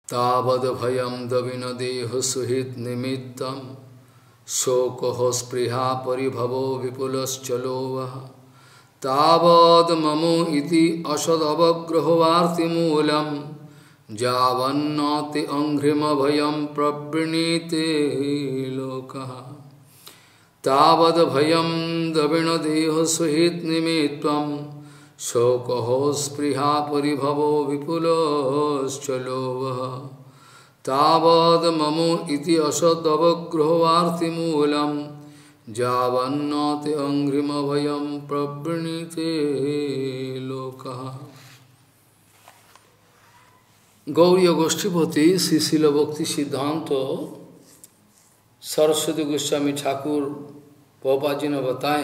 तावद भयम दविन देह सुहृद निमित्तम शोको स्पृहा परिभवो विपुलश्चलो वः तावद ममो इति असदवग्रहवार्तिमूलम् जावन्नोति अंघ्रिम भयम प्रवृणीते लोकः तावद भयम दविन देह सुहृद निमित्तम शोको स्पृहा परिभवो विपुलश्चलो वः तावद ममो इति असदवग्रहवार्तिमूलम् जावन्नोति अंघ्रिम भयम प्रवृणीते लोकः। गौड़ीय गोष्ठीपति श्री शिल भक्ति सिद्धांत सरस्वती गोस्वामी ठाकुर प्रभुपाद जी ने बताए,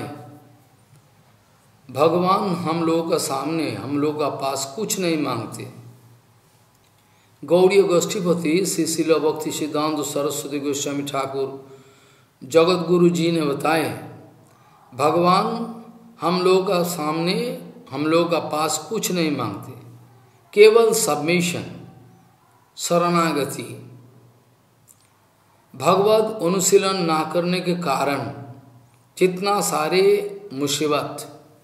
भगवान हम लोगों का सामने, हम लोगों का पास कुछ नहीं मांगते। गौड़ीय गोष्ठीपति श्री शिल भक्ति सिद्धांत सरस्वती गोस्वामी ठाकुर जगत गुरु जी ने बताए, भगवान हम लोगों का सामने, हम लोगों का पास कुछ नहीं मांगते, केवल सबमिशन, शरणागति। भगवत अनुशीलन ना करने के कारण जितना सारे मुसीबत,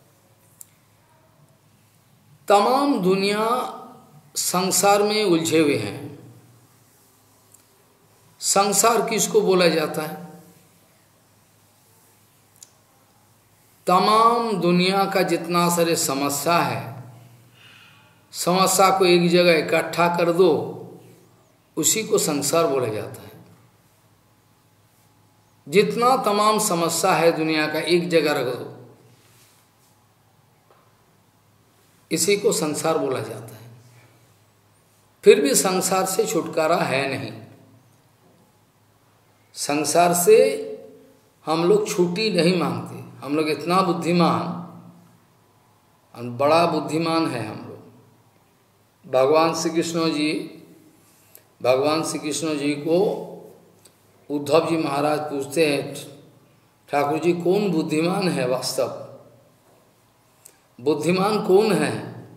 तमाम दुनिया संसार में उलझे हुए हैं। संसार किसको बोला जाता है? तमाम दुनिया का जितना सारे समस्या है, समस्या को एक जगह इकट्ठा कर दो, उसी को संसार बोला जाता है। जितना तमाम समस्या है दुनिया का एक जगह रख दो, इसी को संसार बोला जाता है। फिर भी संसार से छुटकारा है नहीं। संसार से हम लोग छुट्टी नहीं मांगते। हम लोग इतना बुद्धिमान, बड़ा बुद्धिमान है हम लोग। भगवान श्री कृष्ण जी को उद्धव जी महाराज पूछते हैं, ठाकुर जी कौन बुद्धिमान है वास्तव? बुद्धिमान कौन है?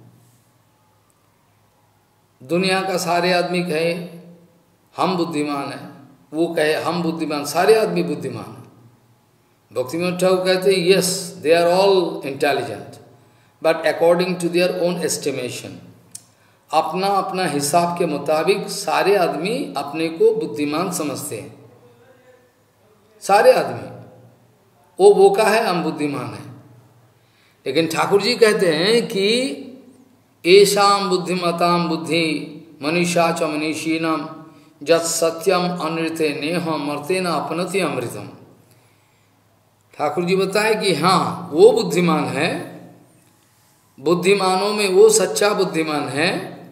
दुनिया का सारे आदमी कहे हम बुद्धिमान हैं, वो कहे हम बुद्धिमान, सारे आदमी बुद्धिमान हैं। भक्तिविनोद ठाकुर कहते हैं yes, they are all intelligent, but according to their own estimation. अपना अपना हिसाब के मुताबिक सारे आदमी अपने को बुद्धिमान समझते हैं। सारे आदमी, वो बोका है, हम बुद्धिमान हैं। लेकिन ठाकुर जी कहते हैं कि एषाम बुद्धिमताम बुद्धि मनीषा च मनीषीणम जत सत्यम अनृते नेह मर्तेन अपनति अमृतम। ठाकुर जी बताए कि हाँ, वो बुद्धिमान है, बुद्धिमानों में वो सच्चा बुद्धिमान है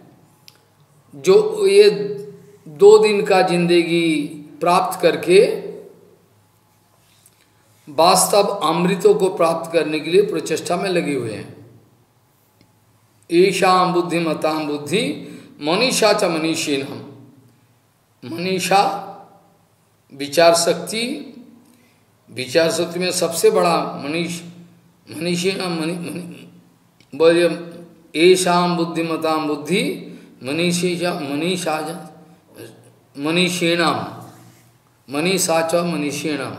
जो ये 2 दिन का जिंदगी प्राप्त करके वास्तव अमृतों को प्राप्त करने के लिए प्रचेष्टा में लगे हुए हैं। ईशाम बुद्धिमताम बुद्धि मनीषा च मनीषीणम। मनीषा विचार शक्ति, विचार शक्ति में सबसे बड़ा मनीषीणम बोलिए, ईशाम बुद्धिमताम बुद्धि मनीषीणम मनीषा च मनीषीणम।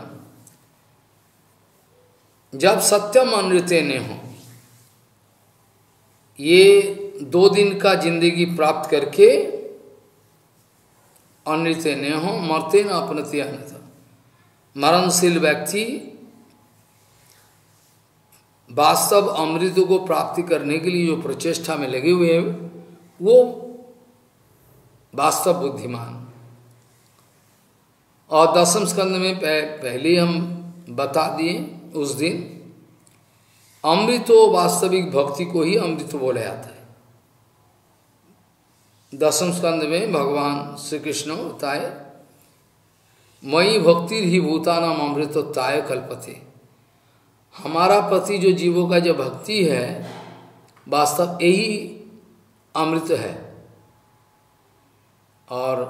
जब सत्यम अनृते ने हो, ये 2 दिन का जिंदगी प्राप्त करके अनृते ने हो मरते न अपनति अनृत। मरणशील व्यक्ति वास्तव अमृत को प्राप्ति करने के लिए जो प्रचेष्टा में लगे हुए हैं, वो वास्तव बुद्धिमान। और 10वें स्कंद में पहले हम बता दिए उस दिन, अमृतो वास्तविक भक्ति को ही अमृत बोला जाता है। 10वें स्कंद में भगवान श्री कृष्ण बताए, मयि भक्ति ही भूतानाम अमृतोत्ताय कल्पते। हमारा प्रति जो जीवों का जो भक्ति है, वास्तव यही अमृत है। और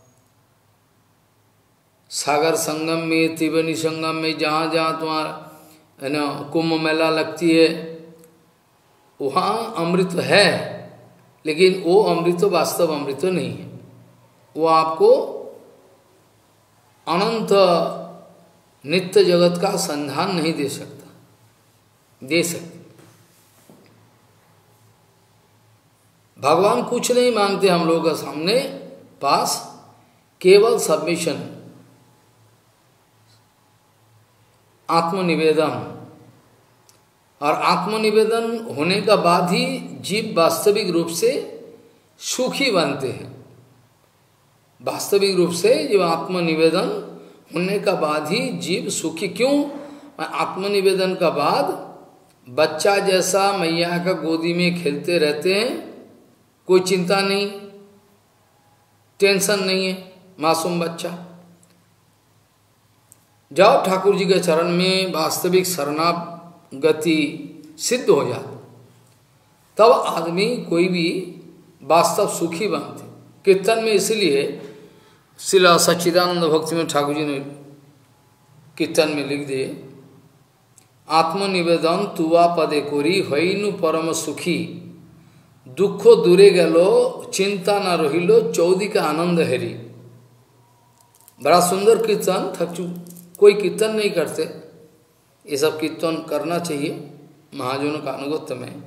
सागर संगम में, त्रिवेणी संगम में, जहाँ जहाँ तुम्हारा है ना कुंभ मेला लगती है, वहाँ अमृत है, लेकिन वो अमृत वास्तव अमृत नहीं है। वो आपको अनंत नित्य जगत का संधान नहीं दे सकता, दे सकते। भगवान कुछ नहीं मांगते हम लोगों के सामने पास, केवल सबमिशन, आत्मनिवेदन। और आत्मनिवेदन होने का बाद ही जीव वास्तविक रूप से सुखी बनते हैं। वास्तविक रूप से जो आत्मनिवेदन होने का बाद ही जीव सुखी। क्यों? आत्मनिवेदन का बाद बच्चा जैसा मैया का गोदी में खेलते रहते हैं, कोई चिंता नहीं, टेंशन नहीं है, मासूम बच्चा। जाओ ठाकुर जी के चरण में वास्तविक शरणागति सिद्ध हो जाती, तब आदमी कोई भी वास्तव सुखी बनते। कीर्तन में इसलिए श्रील सच्चिदानंद भक्ति में ठाकुर जी ने कीर्तन में लिख दिए, आत्मनिवेदन तुआ पदे कोरी हईनु परम सुखी, दुख दूरे गलो चिंता न रहिलो चौदी का आनंद हेरी। बड़ा सुंदर कीर्तन। कोई कीर्तन नहीं करते, ये सब कीर्तन करना चाहिए महाजनों का अनुगत्य में।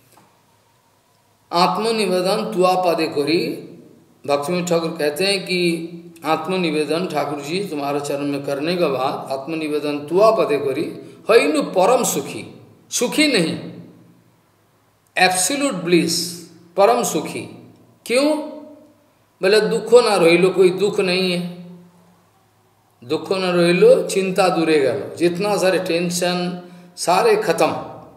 आत्मनिवेदन तुआ पदे कोरी, भक्ति में ठाकुर कहते हैं कि आत्मनिवेदन ठाकुर जी तुम्हारे चरण में करने के बाद आत्मनिवेदन तुआ पदे कोरी हईनु परम सुखी। सुखी नहीं, एब्सोल्यूट ब्लिस, परम सुखी। क्यों? बोले दुखो ना रोहिलो, कोई दुख नहीं है, दुखो ना रोहिलो चिंता दूरे गलो, जितना सारे टेंशन सारे खत्म,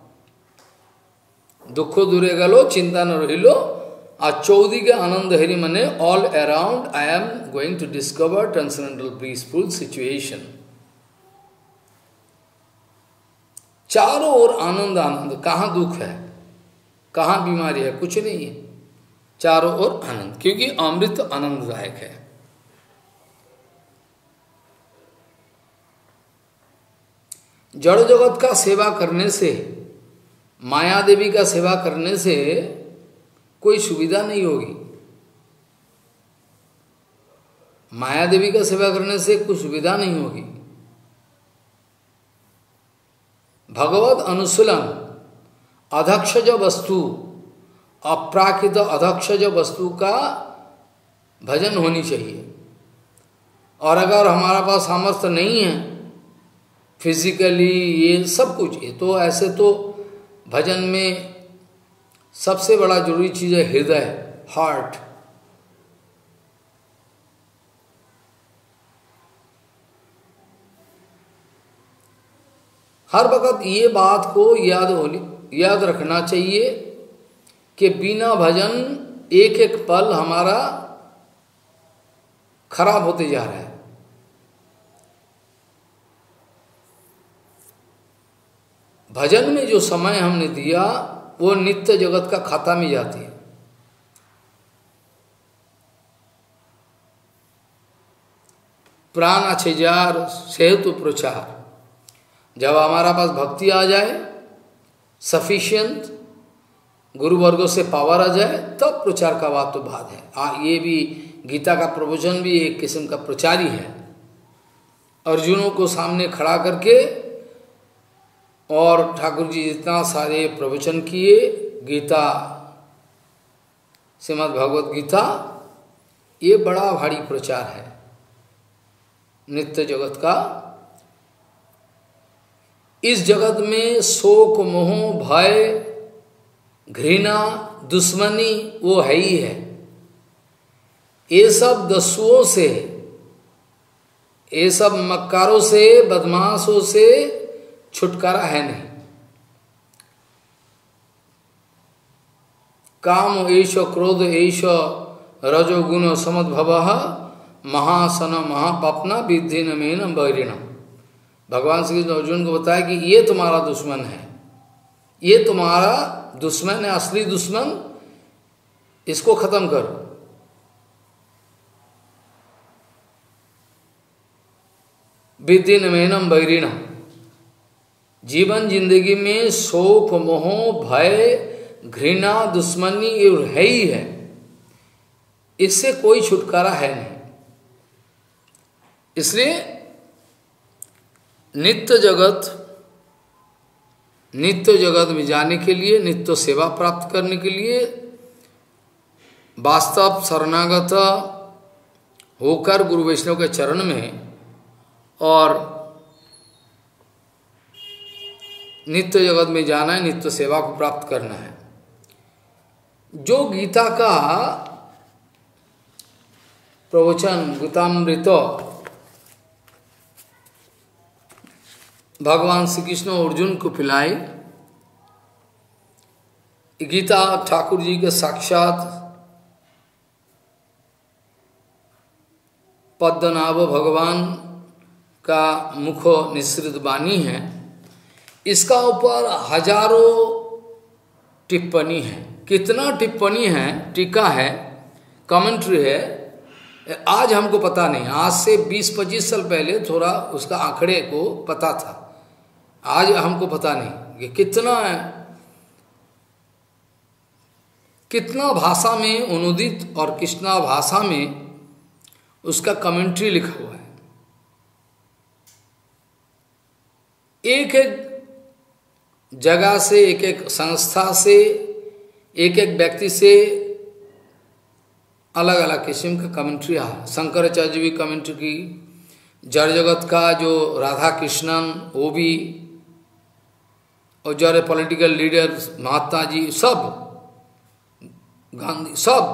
दुखो दूरे गलो चिंता न रोहिलो। और चौदी के आनंद हरि मने all around I am going to discover transcendental peaceful situation. चारों ओर आनंद आनंद, कहाँ दुख है, कहाँ बीमारी है, कुछ नहीं है, चारों ओर आनंद, क्योंकि अमृत आनंददायक है। जड़ जगत का सेवा करने से, माया देवी का सेवा करने से कोई सुविधा नहीं होगी। माया देवी का सेवा करने से कोई सुविधा नहीं होगी। भगवत अनुशीलन अधक्षज वस्तु, अप्राकृत अधक्षज वस्तु का भजन होनी चाहिए। और अगर हमारा पास सामर्थ्य नहीं है फिजिकली, ये सब कुछ, ये तो ऐसे तो भजन में सबसे बड़ा जरूरी चीज है हृदय, हार्ट। हर वक्त ये बात को याद रखना चाहिए कि बिना भजन एक एक पल हमारा खराब होते जा रहा है। भजन में जो समय हमने दिया वो नित्य जगत का खाता में जाती है। प्राण अच्छे जार सेतु प्रचार, जब हमारा पास भक्ति आ जाए, सफिशिएंट गुरुवर्गों से पावर आ जाए, तब प्रचार का बात तो बात है। ये भी गीता का प्रवचन भी एक किस्म का प्रचार ही है। अर्जुनों को सामने खड़ा करके और ठाकुर जी जितना सारे प्रवचन किए, गीता, श्रीमद् भगवत गीता, ये बड़ा भारी प्रचार है नित्य जगत का। इस जगत में शोक मोह भय घृणा दुश्मनी वो है ही है। ये सब दस्युओं से, ये सब मक्कारों से, बदमाशों से छुटकारा है नहीं। काम एष क्रोध एष रजोगुण समद्भवः महासन महापापना विद्धि नमेन बैरिणम। भगवान श्री कृष्ण अर्जुन को बताया कि ये तुम्हारा दुश्मन है, ये तुम्हारा दुश्मन है, असली दुश्मन, इसको खत्म करो। विद्धि नमेनम बैरिणम। जीवन जिंदगी में शोक मोह भय घृणा दुश्मनी ये है ही है, इससे कोई छुटकारा है नहीं। इसलिए नित्य जगत में जाने के लिए, नित्य सेवा प्राप्त करने के लिए वास्तव शरणागत होकर गुरु वैष्णव के चरण में और नित्य जगत में जाना है, नित्य सेवा को प्राप्त करना है। जो गीता का प्रवचन गीतामृत भगवान श्री कृष्ण अर्जुन को पिलाए, गीता ठाकुर जी के साक्षात पद्मनाभ भगवान का मुख निसृत वाणी है। इसका ऊपर हजारों टिप्पणी है। कितना टिप्पणी है, टीका है, कमेंट्री है, आज हमको पता नहीं। आज से 20-25 साल पहले थोड़ा उसका आंकड़े को पता था, आज हमको पता नहीं कि कितना है, कितना भाषा में अनुदित और कितना भाषा में उसका कमेंट्री लिखा हुआ है। एक एक जगह से, एक एक संस्था से, एक एक व्यक्ति से अलग अलग किस्म का कमेंट्री है। शंकराचार्य जी भी कमेंट्री की, जड़ जगत का जो राधा कृष्णन वो भी, और जड़े पॉलिटिकल लीडर्स महात्मा जी सब, गांधी सब,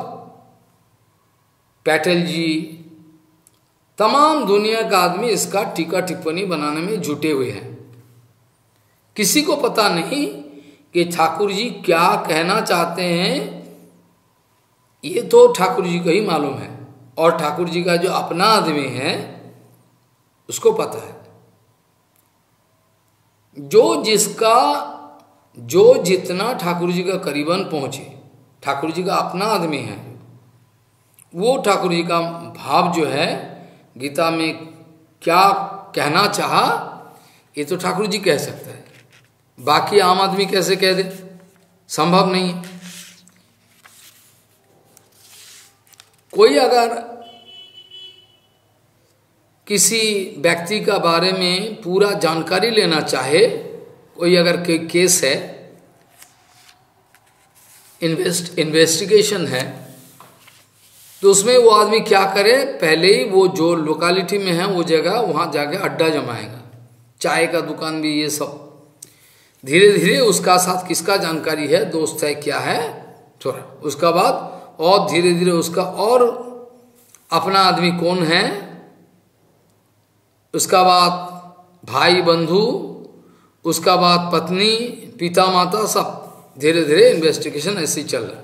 पटेल जी, तमाम दुनिया का आदमी इसका टीका टिप्पणी बनाने में जुटे हुए हैं। किसी को पता नहीं कि ठाकुर जी क्या कहना चाहते हैं, ये तो ठाकुर जी को ही मालूम है, और ठाकुर जी का जो अपना आदमी है उसको पता है। जो जितना ठाकुर जी का करीबन पहुंचे, ठाकुर जी का अपना आदमी है, वो ठाकुर जी का भाव जो है गीता में क्या कहना चाहा, ये तो ठाकुर जी कह सकते हैं। बाकी आम आदमी कैसे कह दे, संभव नहीं है। कोई अगर किसी व्यक्ति का बारे में पूरा जानकारी लेना चाहे, कोई अगर केस है, इन्वेस्टिगेशन है, तो उसमें वो आदमी क्या करे, पहले ही वो जो लोकालिटी में है वो जगह वहाँ जाके अड्डा जमाएगा, चाय का दुकान भी, ये सब धीरे धीरे उसका साथ किसका जानकारी है, दोस्त है, क्या है, थोड़ा उसका बाद और धीरे धीरे उसका और अपना आदमी कौन है, उसका बाद भाई बंधु, उसका बाद पत्नी, पिता माता, सब धीरे धीरे इन्वेस्टिगेशन ऐसे ही चल रहा है।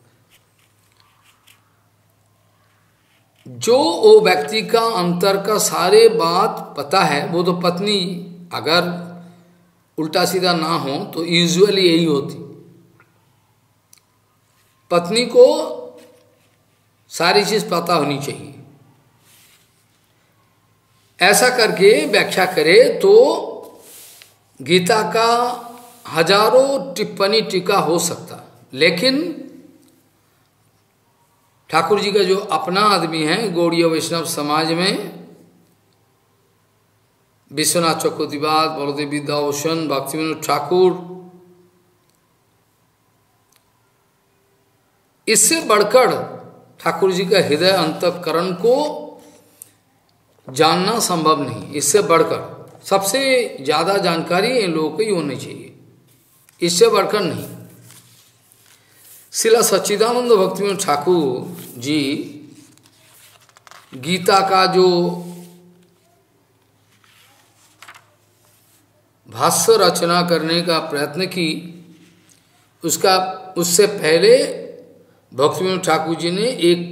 जो वो व्यक्ति का अंतर का सारे बात पता है, वो तो पत्नी अगर उल्टा सीधा ना हो तो यूजुअली यही होती, पत्नी को सारी चीज पता होनी चाहिए। ऐसा करके व्याख्या करे तो गीता का हजारों टिप्पणी टीका हो सकता, लेकिन ठाकुर जी का जो अपना आदमी है गौड़ीय वैष्णव समाज में, विश्वनाथ चक्रवर्तीवाद, बलदेव विद्याभूषण, भक्तिविनोद ठाकुर, इससे बढ़कर ठाकुर जी का हृदय अंतःकरण को जानना संभव नहीं। इससे बढ़कर सबसे ज्यादा जानकारी इन लोगों को ही होनी चाहिए, इससे बढ़कर नहीं। श्रील सच्चिदानंद भक्तिविनोद ठाकुर जी गीता का जो भाष्य रचना करने का प्रयत्न की, उससे पहले भक्तिविनोद ठाकुर जी ने एक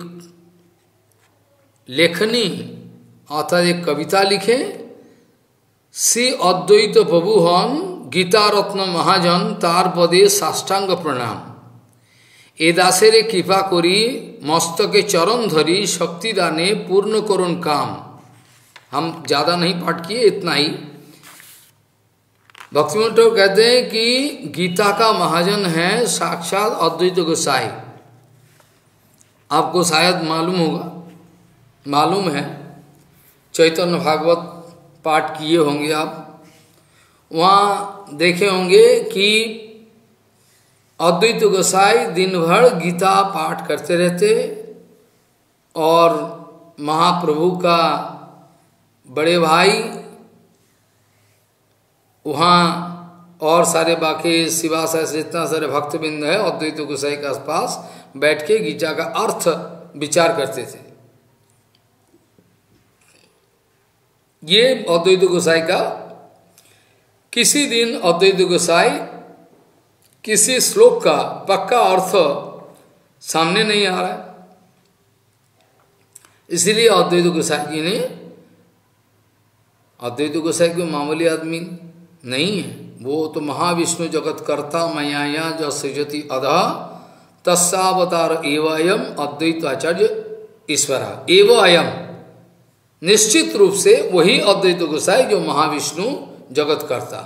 लेखनी अर्थात एक कविता लिखे, श्री अद्वैत प्रभुहन गीता रत्न महाजन तार पदे साष्टांग प्रणाम, ए दासेरे कृपा करी मस्तके चरण धरी शक्ति दाने पूर्ण करुण काम। हम ज्यादा नहीं पाठ किए, इतना ही। भक्तिविनोद ठाकुर कहते हैं कि गीता का महाजन है साक्षात अद्वैत गोसाई। आपको शायद मालूम होगा, मालूम है चैतन्य भागवत पाठ किए होंगे आप, वहाँ देखे होंगे कि अद्वैत गोसाई दिन भर गीता पाठ करते रहते और महाप्रभु का बड़े भाई वहाँ और सारे बाकी शिवा से जितना सारे भक्तबिंद है अद्वैत गोसाई के आसपास बैठ के गीता का अर्थ विचार करते थे। ये अद्वैत गोसाई का किसी दिन अद्वैत गोसाई किसी श्लोक का पक्का अर्थ सामने नहीं आ रहा है, इसलिए अद्वैत गोसाई जी ने, अद्वैत गोसाई कोई मामूली आदमी नहीं है, वो तो महाविष्णु जगत कर्ता मयाया जो सृजति अधा तस्सावतार एवं अद्वैत आचार्य ईश्वरा एवं अयम, निश्चित रूप से वही अद्वैत गोसाई जो महाविष्णु जगत कर्ता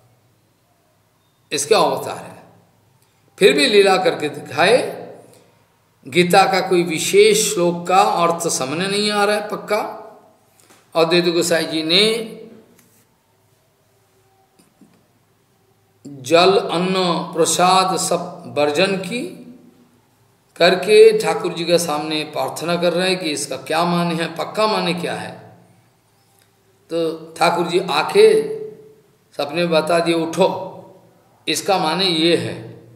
इसका अवतार है। फिर भी लीला करके दिखाए, गीता का कोई विशेष श्लोक का अर्थ सामने नहीं आ रहा है पक्का। अद्वैत गोसाई जी ने जल अन्न प्रसाद सब वर्जन की करके ठाकुर जी के सामने प्रार्थना कर रहे हैं कि इसका क्या माने है, पक्का माने क्या है। तो ठाकुर जी आके सपने में बता दिए, उठो इसका माने ये है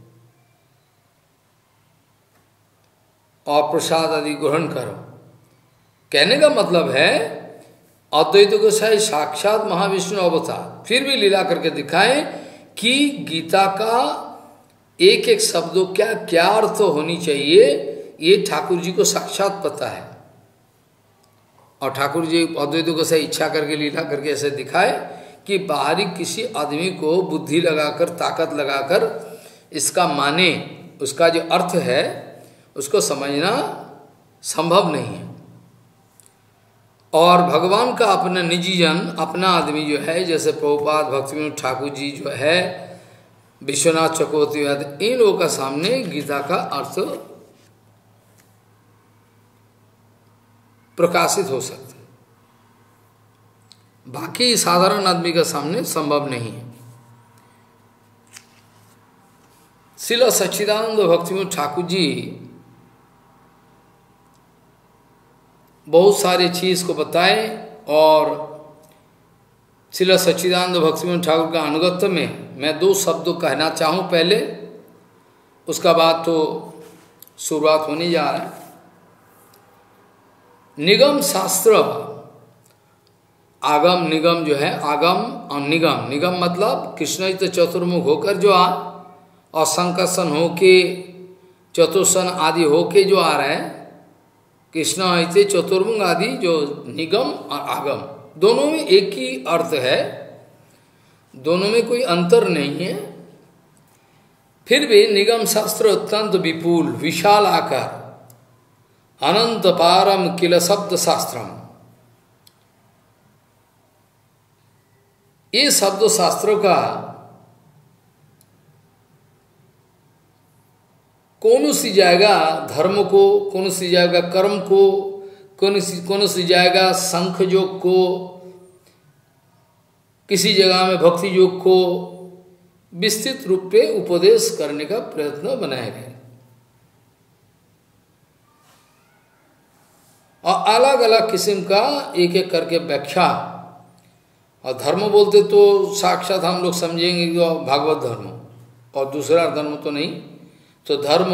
और प्रसाद आदि ग्रहण करो। कहने का मतलब है अद्वैत गोसाई साक्षात महाविष्णु अवतार, फिर भी लीला करके दिखाए कि गीता का एक एक शब्दों क्या क्या अर्थ होनी चाहिए, ये ठाकुर जी को साक्षात पता है। और ठाकुर जी अद्वैत गोसाई इच्छा करके लीला करके ऐसे दिखाए कि बाहरी किसी आदमी को बुद्धि लगाकर ताकत लगाकर इसका माने, उसका जो अर्थ है उसको समझना संभव नहीं है। और भगवान का अपना निजी जन, अपना आदमी जो है, जैसे प्रभुपाद भक्तिविनोद ठाकुर जी जो है, विश्वनाथ चक्रवर्ती, इन लोगों का सामने गीता का अर्थ प्रकाशित हो सकता है, बाकी साधारण आदमी के सामने संभव नहीं है। श्रील सच्चिदानंद भक्तिविनोद ठाकुर जी बहुत सारे चीज को बताए और श्रील सच्चिदानंद भक्तिविनोद ठाकुर का अनुगत्य में मैं दो शब्द कहना चाहूँ पहले, उसका बाद तो शुरुआत होने जा रहा है। निगम शास्त्र, आगम निगम जो है, आगम और निगम, निगम मतलब कृष्ण तो चतुर्मुख होकर जो और संकर्षण होके चतुर्सन आदि होके जो आ रहा है, कृष्ण ऐसे चतुर्मुख आदि जो निगम और आगम दोनों में एक ही अर्थ है, दोनों में कोई अंतर नहीं है। फिर भी निगम शास्त्र अत्यंत विपुल विशाल आकार, अनंत पारम किल शब्द शास्त्रम, ये शब्द शास्त्रों का कौन सी जाएगा धर्म को, कौन सी जाएगा कर्म को, कौन सी जाएगा संख योग को, किसी जगह में भक्ति योग को विस्तृत रूप पे उपदेश करने का प्रयत्न बनाया गया। और अलग अलग किस्म का एक एक करके व्याख्या, और धर्म बोलते तो साक्षात हम लोग समझेंगे कि भागवत धर्म और दूसरा धर्म तो नहीं। तो धर्म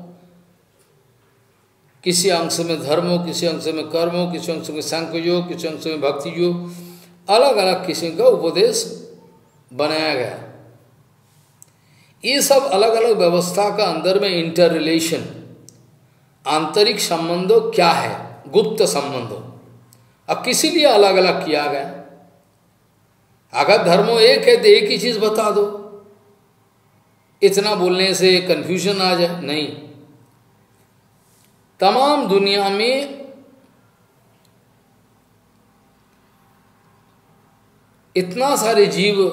किसी अंश में धर्म हो, किसी अंश में कर्म हो, किसी अंश में सांख्य योग, किसी अंश में भक्ति योग, अलग अलग किस्म का उपदेश बनाया गया। ये सब अलग अलग व्यवस्था का अंदर में इंटर रिलेशन, आंतरिक संबंधों क्या है, गुप्त संबंधों, अब किसी लिए अलग अलग किया गया। अगर धर्मो एक है तो एक ही चीज बता दो, इतना बोलने से कंफ्यूजन आ जाए, नहीं। तमाम दुनिया में इतना सारे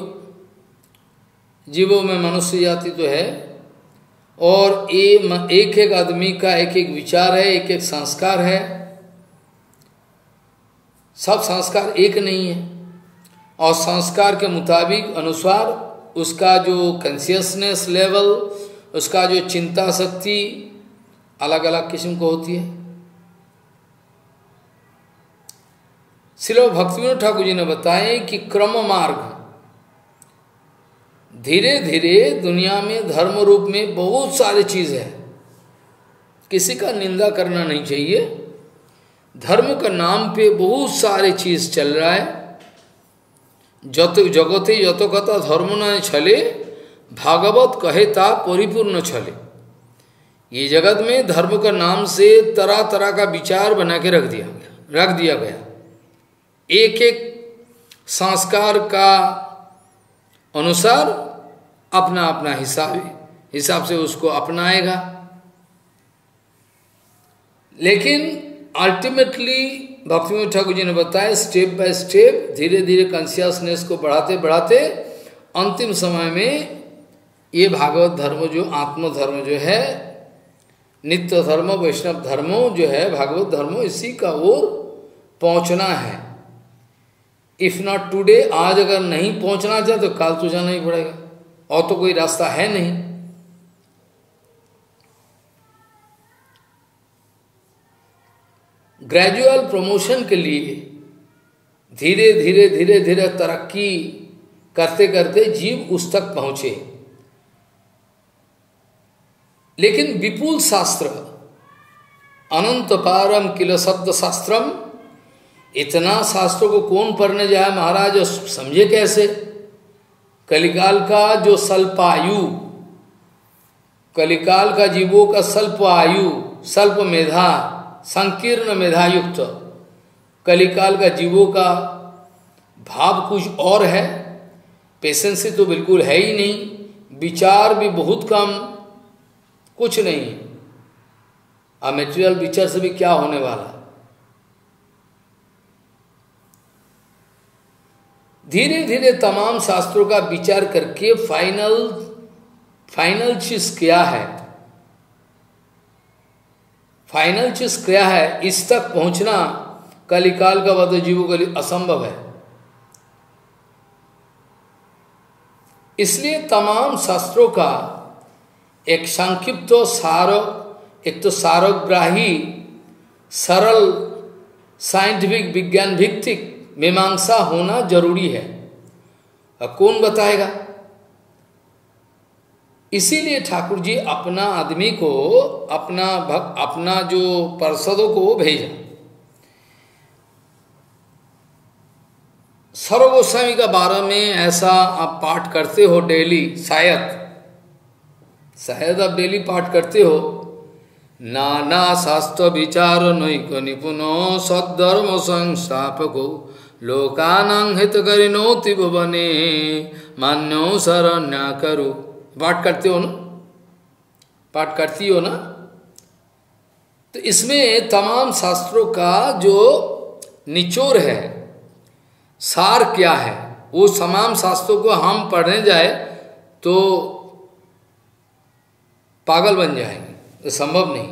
जीवों में मनुष्य जाति तो है, और एक एक आदमी का एक एक विचार है, एक एक संस्कार है। सब संस्कार एक नहीं है, और संस्कार के मुताबिक अनुसार उसका जो कॉन्शियसनेस लेवल, उसका जो चिंता शक्ति अलग अलग किस्म को होती है। श्रील भक्तिविनोद ठाकुर जी ने बताए कि क्रम मार्ग, धीरे धीरे दुनिया में धर्म रूप में बहुत सारी चीज है, किसी का निंदा करना नहीं चाहिए। धर्म का नाम पे बहुत सारे चीज चल रहा है। जगते यत कथा धर्म न छले, भागवत कहे ता परिपूर्ण छले। ये जगत में धर्म का नाम से तरह तरह का विचार बना के रख दिया गया। एक एक संस्कार का अनुसार अपना अपना हिसाब से उसको अपनाएगा। लेकिन अल्टीमेटली भक्तिविनोद ठाकुर जी ने बताया, स्टेप बाय स्टेप धीरे धीरे कॉन्शियसनेस को बढ़ाते बढ़ाते अंतिम समय में ये भागवत धर्म जो आत्म धर्म जो है, नित्य धर्म वैष्णव धर्म जो है, भागवत धर्म, इसी का ओर पहुंचना है। इफ नॉट टुडे, आज अगर नहीं पहुंचना चाहे तो कल तो जाना ही पड़ेगा, और तो कोई रास्ता है नहीं। ग्रेजुअल प्रमोशन के लिए धीरे धीरे धीरे धीरे तरक्की करते करते जीव उस तक पहुंचे। लेकिन विपुल शास्त्र, अनंत पारम किल शब्द शास्त्रम, इतना शास्त्रों को कौन पढ़ने जाए महाराज, समझे कैसे? कलिकाल का जो स्वल्प आयु, कलिकाल का जीवों का स्वल्प आयु, स्वल्प मेधा, संकीर्ण मेधायुक्त कलिकाल का जीवों का भाव कुछ और है, पेशेंसी तो बिल्कुल है ही नहीं, विचार भी बहुत कम, कुछ नहीं। अब मेटेरियल विचार से भी क्या होने वाला। धीरे धीरे तमाम शास्त्रों का विचार करके फाइनल चीज क्या है, फाइनल चीज क्या है, इस तक पहुंचना कलिकाल का बद्ध जीवों के लिए असंभव है। इसलिए तमाम शास्त्रों का एक संक्षिप्त सार, एक तो सारग्राही सरल साइंटिफिक विज्ञान भित्तिक मीमांसा होना जरूरी है। अब कौन बताएगा? इसीलिए ठाकुर जी अपना आदमी को, अपना जो पार्षदों को भेजा। सर्व गोस्वामी का बारे में ऐसा आप पाठ करते हो डेली, शायद आप डेली पाठ करते हो। नाना शास्त्र विचार नैक निपुनो सद्धर्म संस्थापको लोकानां हितकरिणो त्रिभुवने मान्यो शरण्या करो। पाठ करते हो ना, पाठ करती हो ना। तो इसमें तमाम शास्त्रों का जो निचोड़ है, सार क्या है, वो तमाम शास्त्रों को हम पढ़ने जाए तो पागल बन जाएंगे, तो संभव नहीं।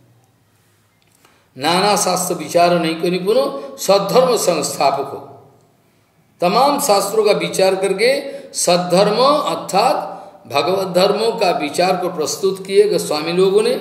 नाना शास्त्र विचार नहीं करी पुनो सद्धर्म संस्थापक हो। तमाम शास्त्रों का विचार करके सद्धर्म अर्थात भगवत धर्मों का विचार को प्रस्तुत किए गोस्वामी लोगों ने।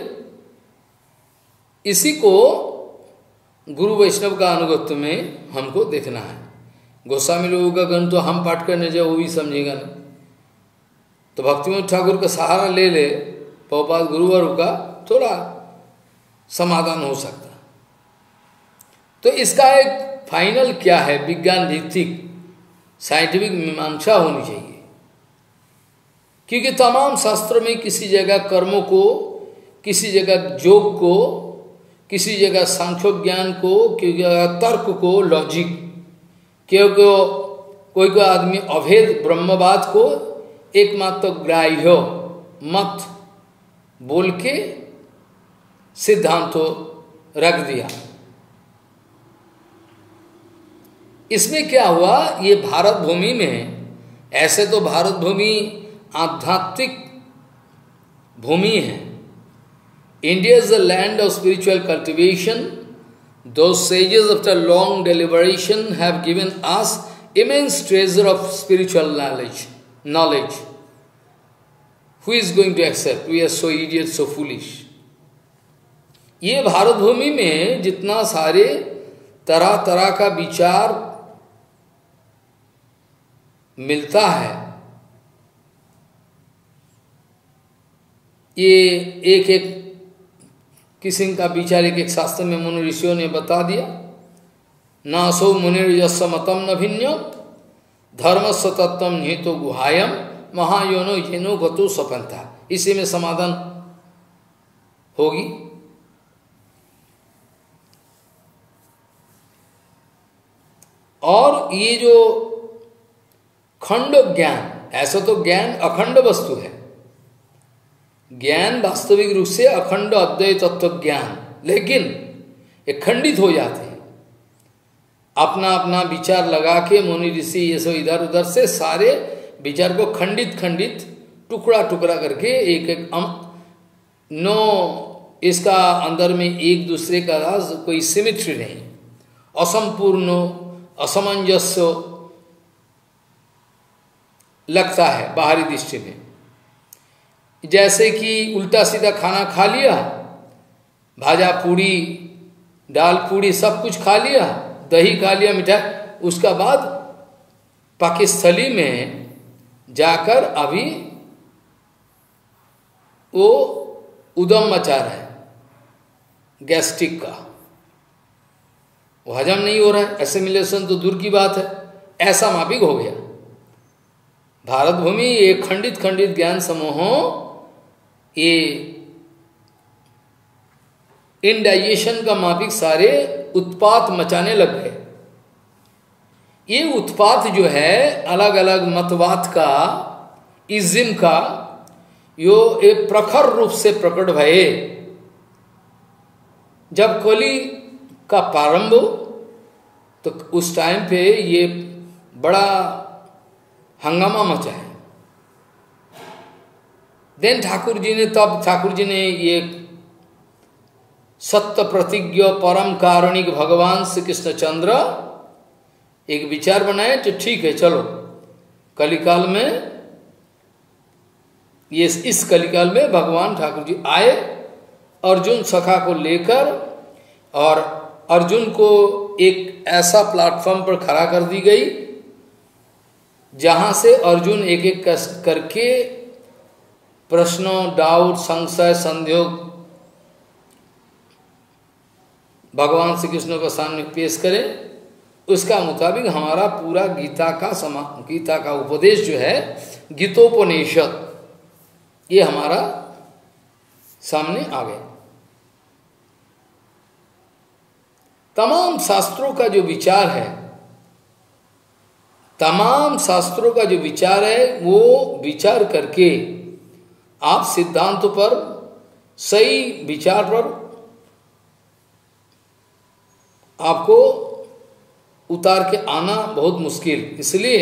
इसी को गुरु वैष्णव का अनुगत्य में हमको देखना है। गोस्वामी लोगों का ग्रंथ तो हम पाठ करने जाए वो भी समझेगा ना। तो भक्तिविनोद ठाकुर का सहारा ले ले, प्रभुपाद गुरुवर का थोड़ा समाधान हो सकता। तो इसका एक फाइनल क्या है, विज्ञान भित्तिक साइंटिफिक मीमांसा होनी चाहिए। क्योंकि तमाम शास्त्रों में किसी जगह कर्मों को, किसी जगह योग को, किसी जगह सांख्य ज्ञान को, किसी जगह तर्क को, लॉजिक, क्योंकि कोई आदमी अभेद ब्रह्मवाद को एकमात्र ग्राह्य मत बोल के सिद्धांतों रख दिया। इसमें क्या हुआ, ये भारत भूमि में, ऐसे तो भारत भूमि आध्यात्मिक भूमि है। India is the land of spiritual cultivation, those sages after long deliberation have given us immense treasure of spiritual knowledge. Who is going to accept? We are so idiot, so foolish. ये भारत भूमि में जितना सारे तरह तरह का विचार मिलता है, ये एक एक किसी का विचार एक एक शास्त्र में मुनि ऋषियों ने बता दिया। नासो मुनिर्यस्स मतम न भिन्नम धर्मस्व तत्वम निहितो गुहायम महायोनो येनो गतो स्वपंथा। इसी में समाधान होगी। और ये जो खंड ज्ञान, ऐसा तो ज्ञान अखंड वस्तु है, ज्ञान वास्तविक रूप से अखंड अद्वैत तत्व ज्ञान, लेकिन ये खंडित हो जाते हैं। अपना अपना विचार लगा के मुनि ऋषि ये सब इधर उधर से सारे विचार को खंडित खंडित टुकड़ा टुकड़ा करके एक एक नो, इसका अंदर में एक दूसरे का कोई सिमिट्री नहीं, असंपूर्ण असमंजस्य लगता है बाहरी दृष्टि में। जैसे कि उल्टा सीधा खाना खा लिया, भाजा पूड़ी दाल पूड़ी सब कुछ खा लिया, दही खा लिया, मिठाई, उसका बाद पाकिस्थली में जाकर अभी वो उदम मचा रहा है गैस्ट्रिक का, वो हजम नहीं हो रहा है, एसिमिलेशन तो दूर की बात है, ऐसा मापिक हो गया। भारत भूमि ये खंडित खंडित ज्ञान समूहों ये इनडाइजेशन का मापिक सारे उत्पात मचाने लग गए। ये उत्पात जो है अलग अलग मतवाद का, इज्म का, यो एक प्रखर रूप से प्रकट भये जब कली का प्रारंभ हो, तो उस टाइम पे ये बड़ा हंगामा मचा है। देन ठाकुर जी ने ये सत्य प्रतिज्ञ परम कारुणिक भगवान श्री कृष्ण चंद्र एक विचार बनाए, तो ठीक है चलो कलिकाल में, ये इस कलिकाल में भगवान ठाकुर जी आए अर्जुन सखा को लेकर, और अर्जुन को एक ऐसा प्लेटफॉर्म पर खड़ा कर दी गई जहां से अर्जुन एक एक करके प्रश्नों, डाउट, संशय, संदेह भगवान श्री कृष्ण के सामने पेश करे। उसका मुताबिक हमारा पूरा गीता का उपदेश जो है गीतोपनिषद, ये हमारा सामने आ गया। तमाम शास्त्रों का जो विचार है, तमाम शास्त्रों का जो विचार है, वो विचार करके आप सिद्धांतों पर, सही विचार पर आपको उतार के आना बहुत मुश्किल। इसलिए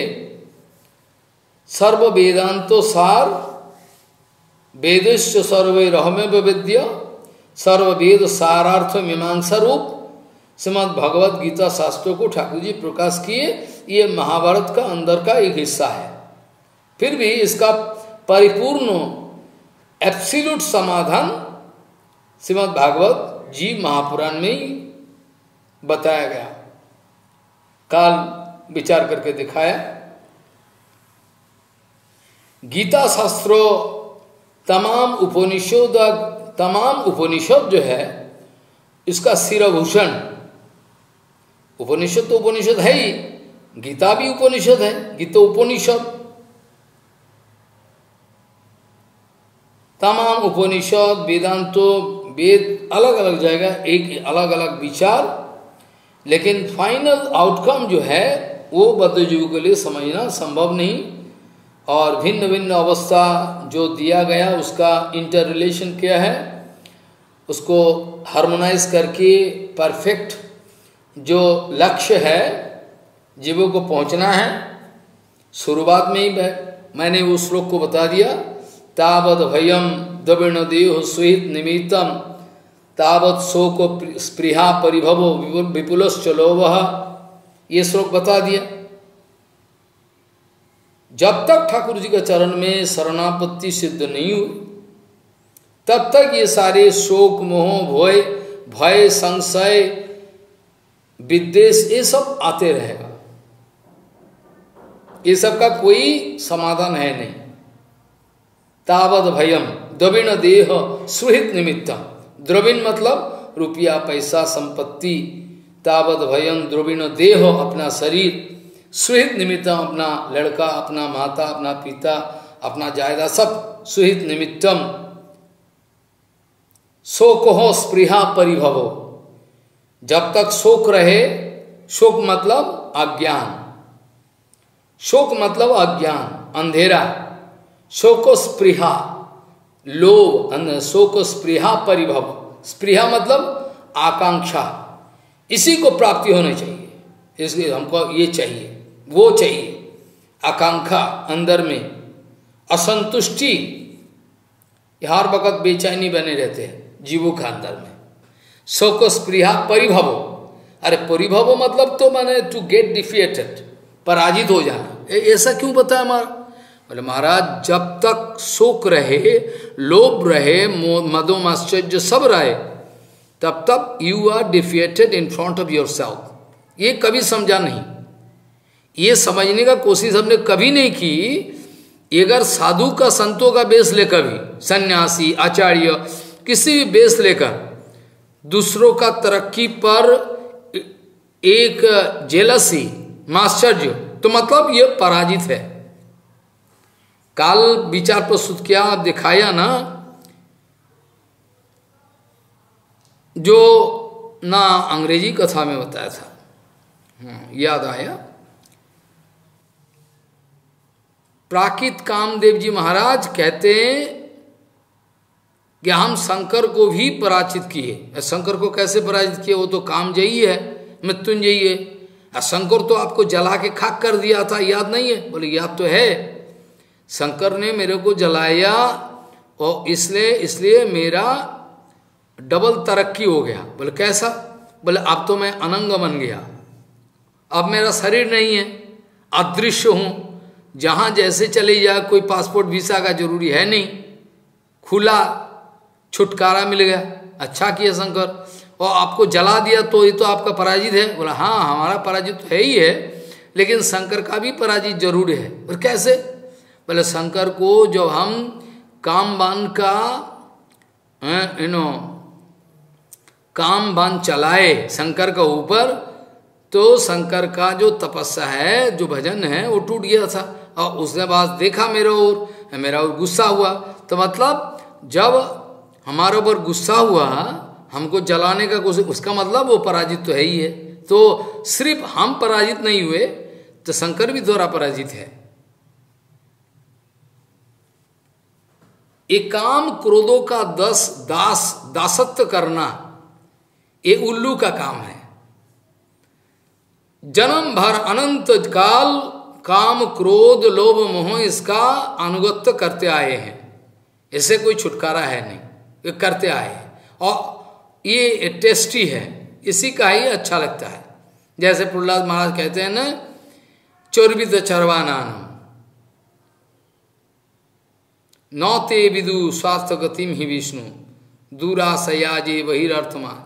सर्व वेदांतो सार वेदस्य सर्वे रहमे विद्या सर्व वेद सारार्थ मीमांसा रूप श्रीमद् भगवद गीता शास्त्रों को ठाकुर जी प्रकाश किए। ये महाभारत का अंदर का एक हिस्सा है। फिर भी इसका परिपूर्ण एब्सोल्यूट समाधान श्रीमद् भागवत जी महापुराण में ही बताया गया, काल विचार करके दिखाया। गीता शास्त्रों तमाम उपनिषद जो है इसका शिरोभूषण, उपनिषद तो उपनिषद है ही, गीता भी उपनिषद है, गीता उपनिषद, तमाम उपनिषद वेदांतो वेद अलग अलग जगह एक अलग अलग विचार, लेकिन फाइनल आउटकम जो है वो बद्धजीव के लिए समझना संभव नहीं। और भिन्न भिन्न अवस्था जो दिया गया उसका इंटर रिलेशन क्या है, उसको हार्मोनाइज करके परफेक्ट जो लक्ष्य है जीवों को पहुंचना है। शुरुआत में ही मैंने उस श्लोक को बता दिया, तावद भयम द्रविण देह सुहित निमित्तम तावत शोक स्पृहा परिभवो विपुलश्च लोभः, ये श्लोक बता दिया। जब तक ठाकुर जी के चरण में शरणापत्ति सिद्ध नहीं हुई, तब तक ये सारे शोक मोह भय भय संशय विद्वेष ये सब आते रहेगा, ये सब का कोई समाधान है नहीं। तावद भयम द्रविण देह सुहित निमित्तम, द्रविण मतलब रुपया पैसा संपत्ति, तावद भयम द्रविण देह अपना शरीर, सुहित निमित्तम अपना लड़का, अपना माता, अपना पिता, अपना जायदाद सब सुहित निमित्तम, शोक हो स्पृहा परिभवो, जब तक शोक रहे, शोक मतलब अज्ञान, शोक मतलब अज्ञान अंधेरा, शोक स्पृहा लोभ, शोक स्पृहा परिभव, स्पृहा मतलब आकांक्षा, इसी को प्राप्ति होनी चाहिए, इसलिए हमको ये चाहिए वो चाहिए, आकांक्षा अंदर में, असंतुष्टि, हर वक्त बेचैनी बने रहते हैं जीवों का अंदर में। शोक स्पृहा परिभवो, अरे परिभवो मतलब तो माने टू गेट डिफीटेड, पराजित हो जाना। ऐसा क्यों बताया हमारा? बोले महाराज जब तक शोक रहे, लोभ रहे, मदो आश्चर्य सब रहे, तब तक you are defeated in front of yourself. ये कभी समझा नहीं, ये समझने का कोशिश हमने कभी नहीं की। अगर साधु का संतों का बेस लेकर भी, सन्यासी आचार्य किसी भी बेस लेकर दूसरों का तरक्की पर एक जेलसी माश्चर्य, तो मतलब ये पराजित है। काल विचार प्रस्तुत किया, दिखाया ना, जो ना अंग्रेजी कथा में बताया था, याद आया। प्राकृत कामदेव जी महाराज कहते हैं कि हम शंकर को भी पराजित किए। शंकर को कैसे पराजित किए? वो तो कामजयी है, मृत्युंजयी है। शंकर तो आपको जला के खाक कर दिया था, याद नहीं है? बोले याद तो है, शंकर ने मेरे को जलाया और इसलिए मेरा डबल तरक्की हो गया। बोले कैसा? बोले अब तो मैं अनंग बन गया, अब मेरा शरीर नहीं है, अदृश्य हूं, जहां जैसे चले जाए, कोई पासपोर्ट वीसा का जरूरी है नहीं, खुला छुटकारा मिल गया। अच्छा किया शंकर, और आपको जला दिया तो ये तो आपका पराजित है। बोला हाँ हमारा पराजित तो है ही है, लेकिन शंकर का भी पराजित जरूर है। और कैसे? बोले शंकर को जब हम काम बांध का काम बांध चलाए शंकर का ऊपर, तो शंकर का जो तपस्या है, जो भजन है, वो टूट गया था। और उसके बाद देखा मेरा और गुस्सा हुआ। तो मतलब जब हमारे ऊपर गुस्सा हुआ, हमको जलाने का कोशिश, उसका मतलब वो पराजित तो है ही है। तो सिर्फ हम पराजित नहीं हुए, तो शंकर भी थोड़ा पराजित है। एक काम क्रोधों का दासत्व करना, ये उल्लू का काम है। जन्म भर अनंत काल काम क्रोध लोभ मोह इसका अनुगत्य करते आए हैं, इससे कोई छुटकारा है नहीं, ये करते आए हैं। और ये टेस्टी है, इसी का ही अच्छा लगता है। जैसे प्रहलाद महाराज कहते हैं ना, चोरविद चरवानानम नौते विदु स्वास्थ गतिम ही विष्णु दूराशयाजे बहिरर्थमान।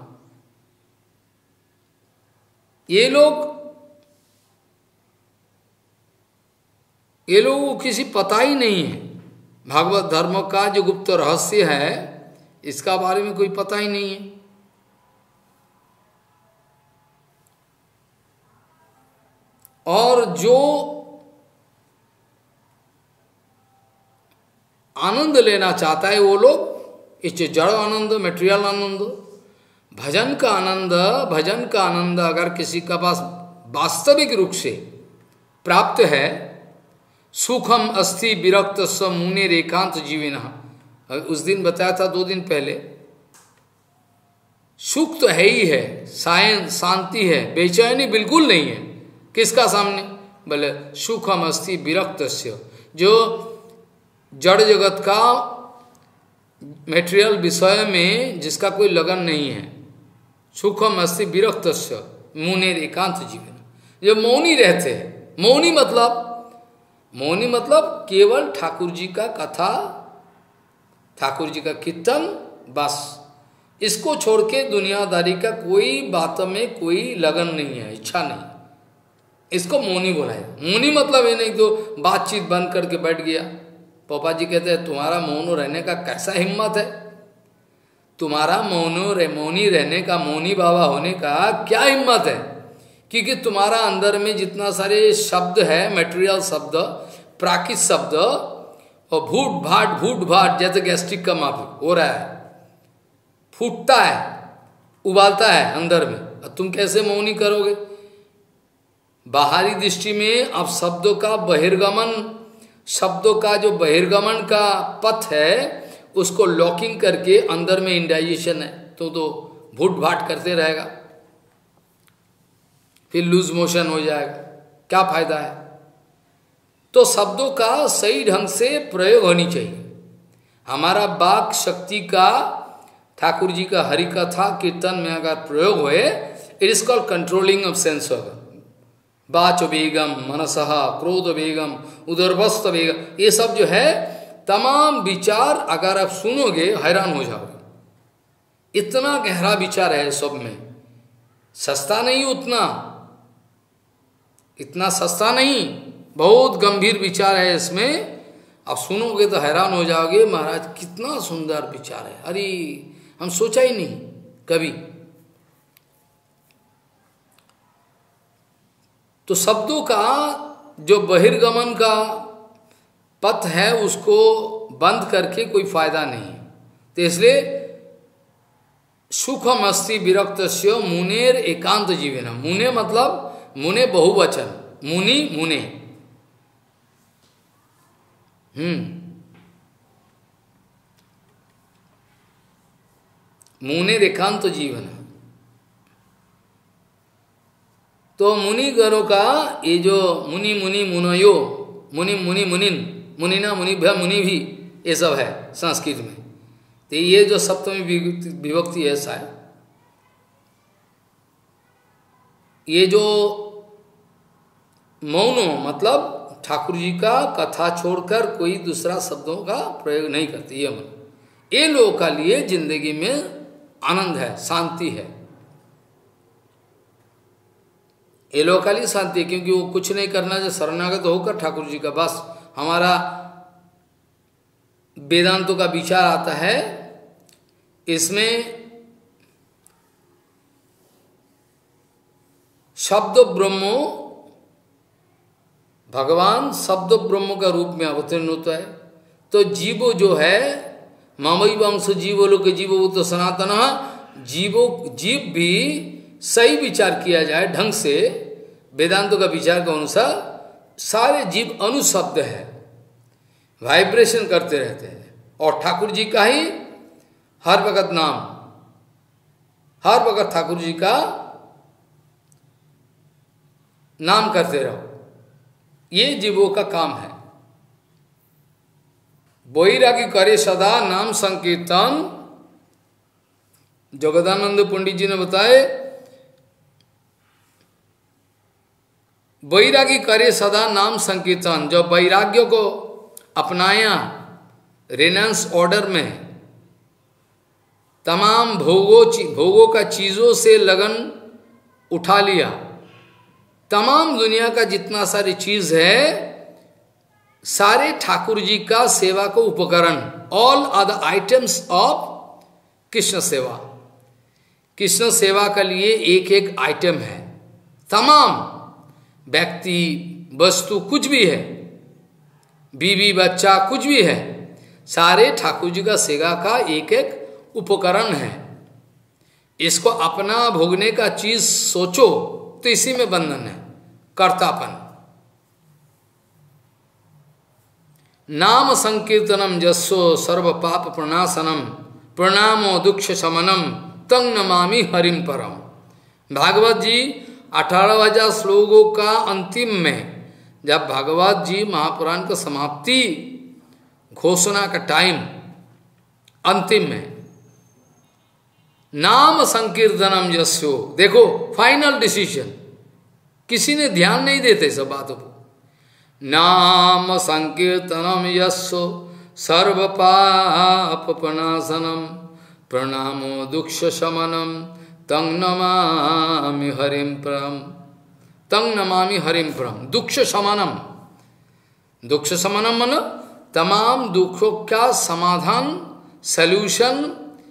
ये लोग को किसी पता ही नहीं है, भागवत धर्म का जो गुप्त रहस्य है, इसका बारे में कोई पता ही नहीं है। और जो आनंद लेना चाहता है वो लोग, इस जड़ आनंद, मटेरियल आनंद, भजन का आनंद अगर किसी का पास वास्तविक रूप से प्राप्त है, सुखम अस्थि विरक्त स मुने रेखांत जीविना। उस दिन बताया था 2 दिन पहले, सुख तो है ही है, शांति है, बेचैनी बिल्कुल नहीं है। किसका सामने? बोले सुखम अस्थि विरक्त, जो जड़ जगत का, जो जड़ जगत का, जो भजन का आनंद है, वो सुख है, वो शांति है, वो बेचैनी नहीं है। किसका सामने? बोले सुखम अस्थि विरक्त, जो जड़ जगत का, जो भजन का आनंद है, वो सुख है, वो शांति है, वो बेचैनी नहीं है। किसका सामने? बोले सुखम अस्थि विरक्त, जो जड़ जगत का मेटेरियल विषय में जिसका कोई लगन नहीं है, सुखम अस्ति विरक्तस्य मुनेर एकांत जीवन, जो मौनी रहते हैं। मौनी मतलब केवल ठाकुर जी का कथा, ठाकुर जी का कीर्तन, बस। इसको छोड़ के दुनियादारी का कोई बात में कोई लगन नहीं है, इच्छा नहीं, इसको मौनी बोला है। मौनी मतलब ये नहीं तो बातचीत बंद करके बैठ गया। पापा जी कहते हैं तुम्हारा मौन रहने का कैसा हिम्मत है, तुम्हारा मौनी रहने का, मौनी बाबा होने का क्या हिम्मत है, क्योंकि तुम्हारा अंदर में जितना सारे शब्द है, मटेरियल शब्द, प्राकृत शब्द, और भूट भाट जैसे गैस्ट्रिक का माफ हो रहा है, फूटता है, उबालता है अंदर में, और तुम कैसे मौनी करोगे। बाहरी दृष्टि में अब शब्दों का बहिर्गमन, शब्दों का जो बहिर्गमन का पथ है उसको लॉकिंग करके अंदर में इंडाइजेशन है, तो भूट भाट करते रहेगा, फिर लूज मोशन हो जाएगा, क्या फायदा है। तो शब्दों का सही ढंग से प्रयोग होनी चाहिए। हमारा वाक शक्ति का, ठाकुर जी का हरि कथा कीर्तन में अगर प्रयोग हुए, it is called controlling of sense organ. वाच वेगम, मनसह, क्रोध वेगम, उदरवस्त वेगम, ये सब जो है तमाम विचार अगर आप सुनोगे हैरान हो जाओगे। इतना गहरा विचार है सब में, सस्ता नहीं, इतना सस्ता नहीं, बहुत गंभीर विचार है इसमें। आप सुनोगे तो हैरान हो जाओगे, महाराज कितना सुंदर विचार है, अरे हम सोचा ही नहीं कभी। तो शब्दों का जो बहिर्गमन का पथ है उसको बंद करके कोई फायदा नहीं। तो इसलिए सुखम अस्ति विरक्तस्य मुनेर एकांत जीवन। मुने मतलब मुने बहुवचन, मुनि मुने। मुनेर एकांत जीवन। तो मुनिगणों का ये जो मुनि मुनि मुनयो, मुनि मुनि मुनिन, मुनिना मुनिभ्य मुनि भी, ये सब है संस्कृत में। तो ये जो सप्तमी विभक्ति है ऐसा है। ये जो मौनो मतलब ठाकुर जी का कथा छोड़कर कोई दूसरा शब्दों का प्रयोग नहीं करते, ये मन, ये लोगों का लिए जिंदगी में आनंद है, शांति है, ये लोगों का लिए शांति है, क्योंकि वो कुछ नहीं करना, जो शरणागत होकर ठाकुर जी का बस हमारा वेदांतों का विचार आता है। इसमें शब्द ब्रह्मो, भगवान शब्द ब्रह्म का रूप में अवतीर्ण होता है। तो जीवो जो है मामई वंश जीवो लोग जीवो तो सनातन, जीव भी सही विचार किया जाए ढंग से, वेदांतों का विचार के अनुसार सारे जीव अनुशब्द है, वाइब्रेशन करते रहते हैं, और ठाकुर जी का ही हर वक्त नाम, हर वक्त ठाकुर जी का नाम करते रहो, ये जीवों का काम है। वैरागी करे सदा नाम संकीर्तन। जगदानंद पंडित जी ने बताए, वैरागी करे सदा नाम संकीर्तन। जब वैराग्य को अपनाया, रेनेंस ऑर्डर में तमाम भोगों का चीजों से लगन उठा लिया, तमाम दुनिया का जितना सारी चीज है सारे ठाकुर जी का सेवा को उपकरण, all are the items of Krishna सेवा। कृष्ण सेवा के लिए एक एक आइटम है, तमाम व्यक्ति वस्तु कुछ भी है, बीवी बच्चा कुछ भी है, सारे ठाकुर जी का सेवा का एक एक उपकरण है। इसको अपना भोगने का चीज सोचो तो इसी में बंधन है, कर्तापन। नाम संकीर्तनम जस्सो सर्व पाप प्रणाशनम प्रणामो दुक्ष शमनम तंग नमामि हरिम परम। भागवत जी 18,000 श्लोकों का अंतिम में जब भागवत जी महापुराण का समाप्ति घोषणा का टाइम अंतिम में नाम संकीर्तनम यस्यो, देखो फाइनल डिसीजन, किसी ने ध्यान नहीं देते सब बातों को। नाम संकीर्तनम यस्यो सर्व पाप प्रणाशनम प्रणामो दुख शमनम तंग नमामि हरिम परम, तंग नमामि हरिम परम। दुख शमनम, दुख शमनम मन तमाम दुखों का समाधान, सल्यूशन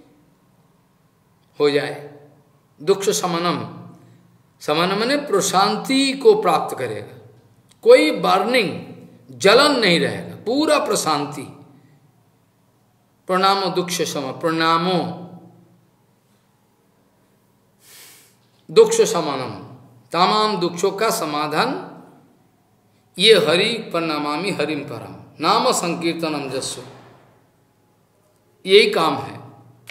हो जाए। दुख शमनम, शमनम ने प्रशांति को प्राप्त करेगा, कोई बर्निंग जलन नहीं रहेगा, पूरा प्रशांति। प्रणामो दुख शम, प्रणामो दुख शमनम, तमाम दुखों का समाधान, ये हरि प्रणामामि हरिम परम, नाम संकीर्तनम जस्सो, यही काम है।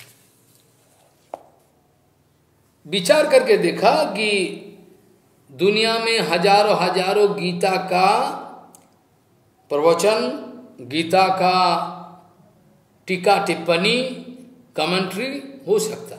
विचार करके देखा कि दुनिया में हजारों हजारों गीता का प्रवचन, गीता का टीका टिप्पणी, कमेंट्री हो सकता,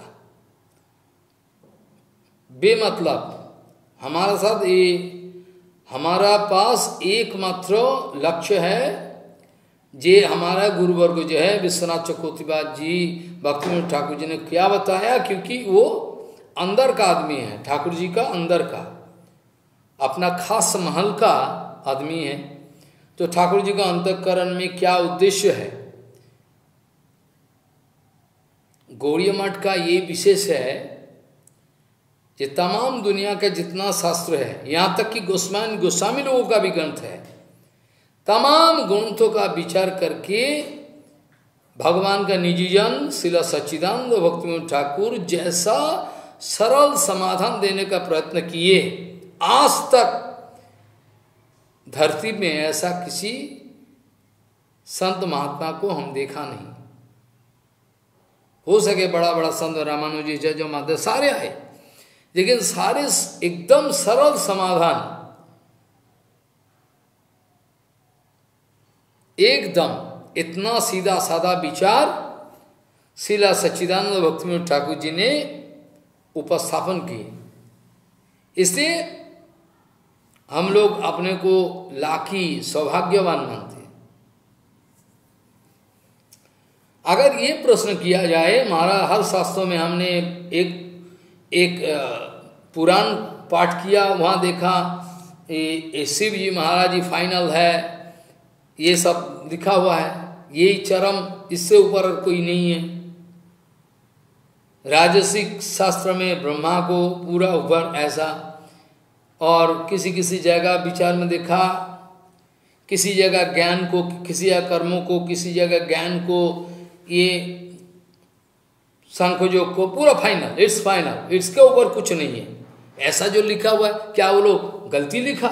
बेमतलब। हमारा साथ ये, हमारा पास एकमात्र लक्ष्य है, जे हमारा गुरुवर्ग जो है विश्वनाथ चक्रवर्तीवाद जी, भक्तिविनोद ठाकुर जी ने क्या बताया, क्योंकि वो अंदर का आदमी है, ठाकुर जी का अंदर का अपना खास महल का आदमी है। तो ठाकुर जी का अंतःकरण में क्या उद्देश्य है, गौड़ीय मठ का ये विशेष है, ये तमाम दुनिया का जितना शास्त्र है, यहाँ तक कि गोस्वामी लोगों का भी ग्रंथ है, तमाम ग्रंथों का विचार करके भगवान का निजीजन श्रील सच्चिदानंद भक्तिविनोद ठाकुर जैसा सरल समाधान देने का प्रयत्न किए। आज तक धरती में ऐसा किसी संत महात्मा को हम देखा नहीं। हो सके बड़ा बड़ा संत रामानुजी जो माधव सारे आए, लेकिन सारे एकदम सरल समाधान, एकदम इतना सीधा साधा विचार श्रील सच्चिदानंद भक्तिविनोद ठाकुर जी ने उपस्थापन किए। इसलिए हम लोग अपने को लाकी सौभाग्यवान मानते हैं। अगर ये प्रश्न किया जाए, हमारा हर शास्त्रों में हमने एक पुराण पाठ किया, वहाँ देखा ये शिव जी महाराज जी फाइनल है, ये सब लिखा हुआ है, यही चरम, इससे ऊपर और कोई नहीं है। राजसिक शास्त्र में ब्रह्मा को पूरा ऊपर ऐसा, और किसी किसी जगह विचार में देखा, किसी जगह ज्ञान को, किसी जगह कर्मों को, किसी जगह ज्ञान को, ये सांख्ययोग को पूरा फाइनल, इट्स फाइनल, इसके ऊपर कुछ नहीं है। ऐसा जो लिखा हुआ है, क्या वो लोग गलती लिखा?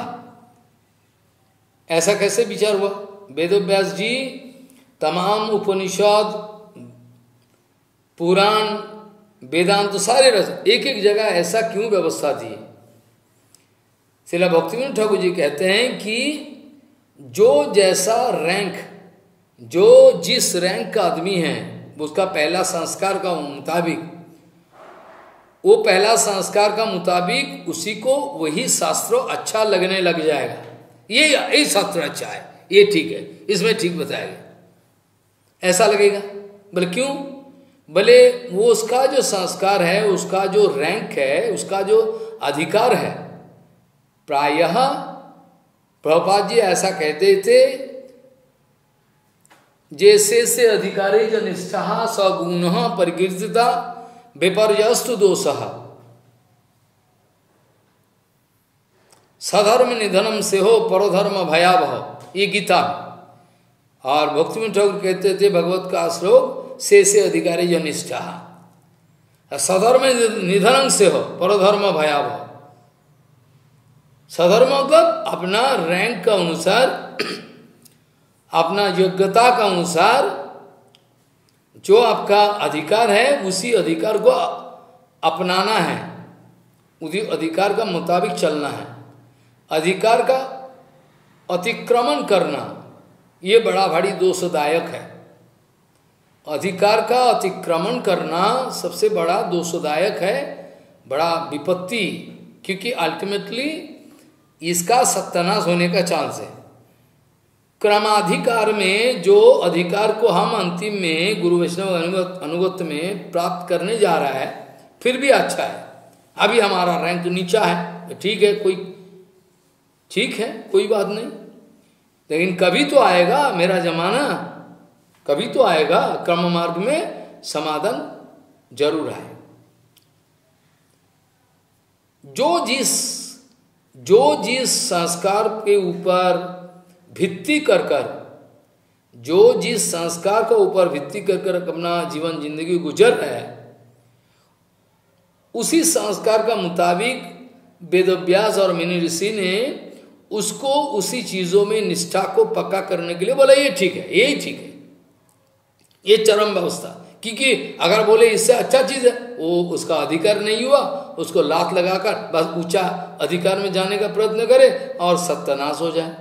ऐसा कैसे विचार हुआ? वेदव्यास जी तमाम उपनिषद, पुराण, वेदांत तो सारे रस, एक एक जगह ऐसा क्यों व्यवस्था दी? श्रील भक्तिविनोद ठाकुर जी कहते हैं कि जो जैसा रैंक, जो जिस रैंक का आदमी है, उसका पहला संस्कार का मुताबिक, वो पहला संस्कार का मुताबिक उसी को वही शास्त्र अच्छा लगने लग जाएगा। ये शास्त्र अच्छा है, ये ठीक है, इसमें ठीक बताएगा, ऐसा लगेगा। बोले क्यों? बोले वो उसका जो संस्कार है, उसका जो रैंक है, उसका जो अधिकार है, प्रायः प्रभुपाद जी ऐसा कहते थे, जैसे से अधिकारी जो निष्ठा सगुण परिकीर्तिता विपर्यस्तु दोषः सधर्म निधनम से हो परधर्म भयावह, ये गीता। और भक्तिविनोद ठाकुर कहते थे भगवत का श्लोक, से अधिकारी जो निष्ठा सधर्म निधनम से हो परधर्म भयावह। सधर्म का अपना रैंक का अनुसार, अपना योग्यता का अनुसार जो आपका अधिकार है, उसी अधिकार को अपनाना है, उसी अधिकार का मुताबिक चलना है। अधिकार का अतिक्रमण करना ये बड़ा भारी दोषदायक है। अधिकार का अतिक्रमण करना सबसे बड़ा दोषदायक है, बड़ा विपत्ति, क्योंकि अल्टीमेटली इसका सत्यानाश होने का चांस है। क्रमाधिकार में जो अधिकार को हम अंतिम में गुरु वैष्णव अनुगत्य में प्राप्त करने जा रहा है, फिर भी अच्छा है। अभी हमारा रैंक नीचा है, ठीक है, कोई बात नहीं, लेकिन कभी तो आएगा मेरा जमाना, कभी तो आएगा, क्रम मार्ग में समाधान जरूर आए। जो जिस संस्कार के ऊपर भित्ति कर जो जिस संस्कार का ऊपर भित्ति कर अपना जीवन जिंदगी गुजर रहा है, उसी संस्कार का मुताबिक वेदव्यास और मुनि ऋषि ने उसको उसी चीजों में निष्ठा को पक्का करने के लिए बोला, ये ठीक है, यही ठीक है, ये चरम व्यवस्था। क्योंकि अगर बोले इससे अच्छा चीज है, वो उसका अधिकार नहीं हुआ, उसको लात लगाकर बस ऊंचा अधिकार में जाने का प्रयत्न करे और सत्यानाश हो जाए।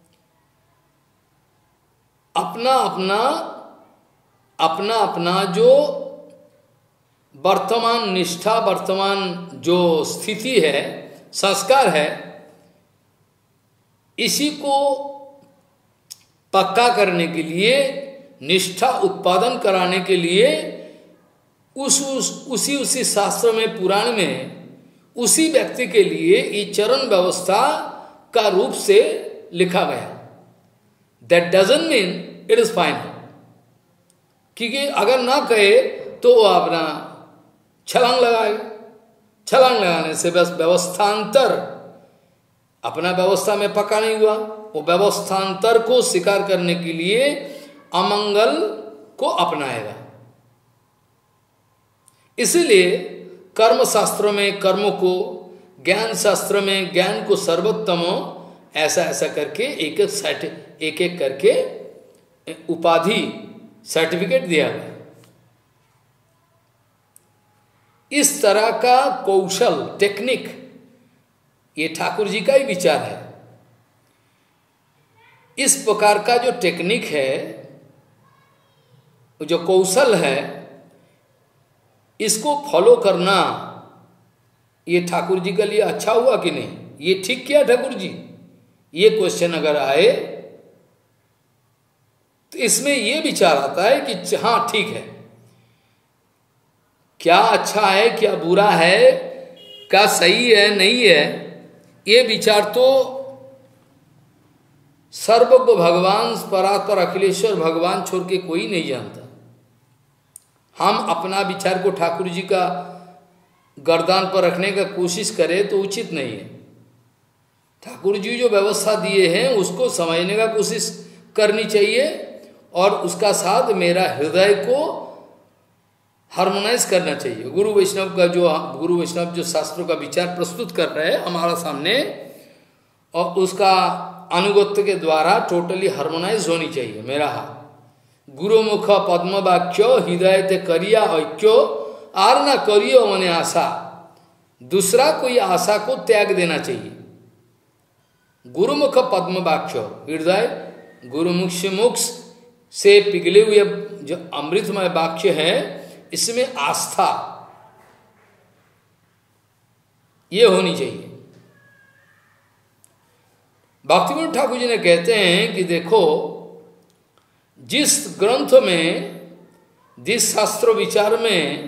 अपना अपना जो वर्तमान निष्ठा, वर्तमान जो स्थिति है, संस्कार है, इसी को पक्का करने के लिए, निष्ठा उत्पादन कराने के लिए उसी शास्त्र में, पुराण में उसी व्यक्ति के लिए ये चरण व्यवस्था का रूप से लिखा गया। That doesn't mean it is final, क्योंकि अगर ना कहे तो वो अपना छलांग लगाएगा। छलांग लगाने से बस व्यवस्थांतर, अपना व्यवस्था में पक्का नहीं हुआ, वो व्यवस्थांतर को स्वीकार करने के लिए अमंगल को अपनाएगा। इसीलिए कर्म शास्त्रों में कर्म को, ज्ञान शास्त्र में ज्ञान को सर्वोत्तमो, ऐसा करके एक एक करके उपाधि, सर्टिफिकेट दिया गया। इस तरह का कौशल, टेक्निक, ये ठाकुर जी का ही विचार है। इस प्रकार का जो टेक्निक है, जो कौशल है, इसको फॉलो करना, ये ठाकुर जी के लिए अच्छा हुआ कि नहीं, ये ठीक किया ठाकुर जी, ये क्वेश्चन अगर आए तो इसमें ये विचार आता है कि हाँ ठीक है, क्या अच्छा है, क्या बुरा है, क्या सही है, नहीं है, ये विचार तो सर्वज्ञ भगवान परात्पर अखिलेश्वर भगवान छोड़ के कोई नहीं जानता। हम अपना विचार को ठाकुर जी का गर्दान पर रखने का कोशिश करें तो उचित नहीं है। ठाकुर जी जो व्यवस्था दिए हैं उसको समझने का कोशिश करनी चाहिए, और उसका साथ मेरा हृदय को हार्मोनाइज करना चाहिए। गुरु वैष्णव जो शास्त्रों का विचार प्रस्तुत कर रहे हैं हमारा सामने, और उसका अनुगत्य के द्वारा टोटली हार्मोनाइज होनी चाहिए मेरा हाथ। गुरुमुख पद्म वाक्यो हृदय ते करिया ऐक्यो, आर ना करियो मने आशा, दूसरा कोई आशा को त्याग देना चाहिए। गुरुमुख पद्म वाक्यो, हृदय गुरुमुख से पिघले हुए जो अमृतमय वाक्य है, इसमें आस्था ये होनी चाहिए। भक्तिविनोद ठाकुर जी ने कहते हैं कि देखो, जिस ग्रंथ में, जिस शास्त्र विचार में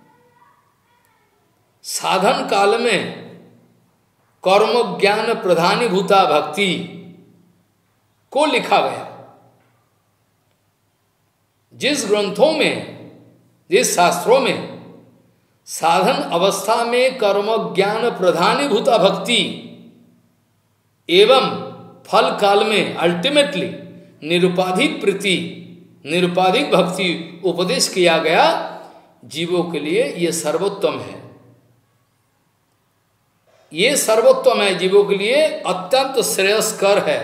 साधन काल में कर्म ज्ञान प्रधानीभूता भक्ति को लिखा गया, जिस ग्रंथों में, जिस शास्त्रों में साधन अवस्था में कर्म ज्ञान प्रधानीभूता भक्ति एवं फल काल में अल्टीमेटली निरुपाधिक प्रीति, निरुपाधिक भक्ति उपदेश किया गया, जीवों के लिए ये सर्वोत्तम है। ये सर्वोत्तम है, जीवों के लिए अत्यंत श्रेयस्कर है।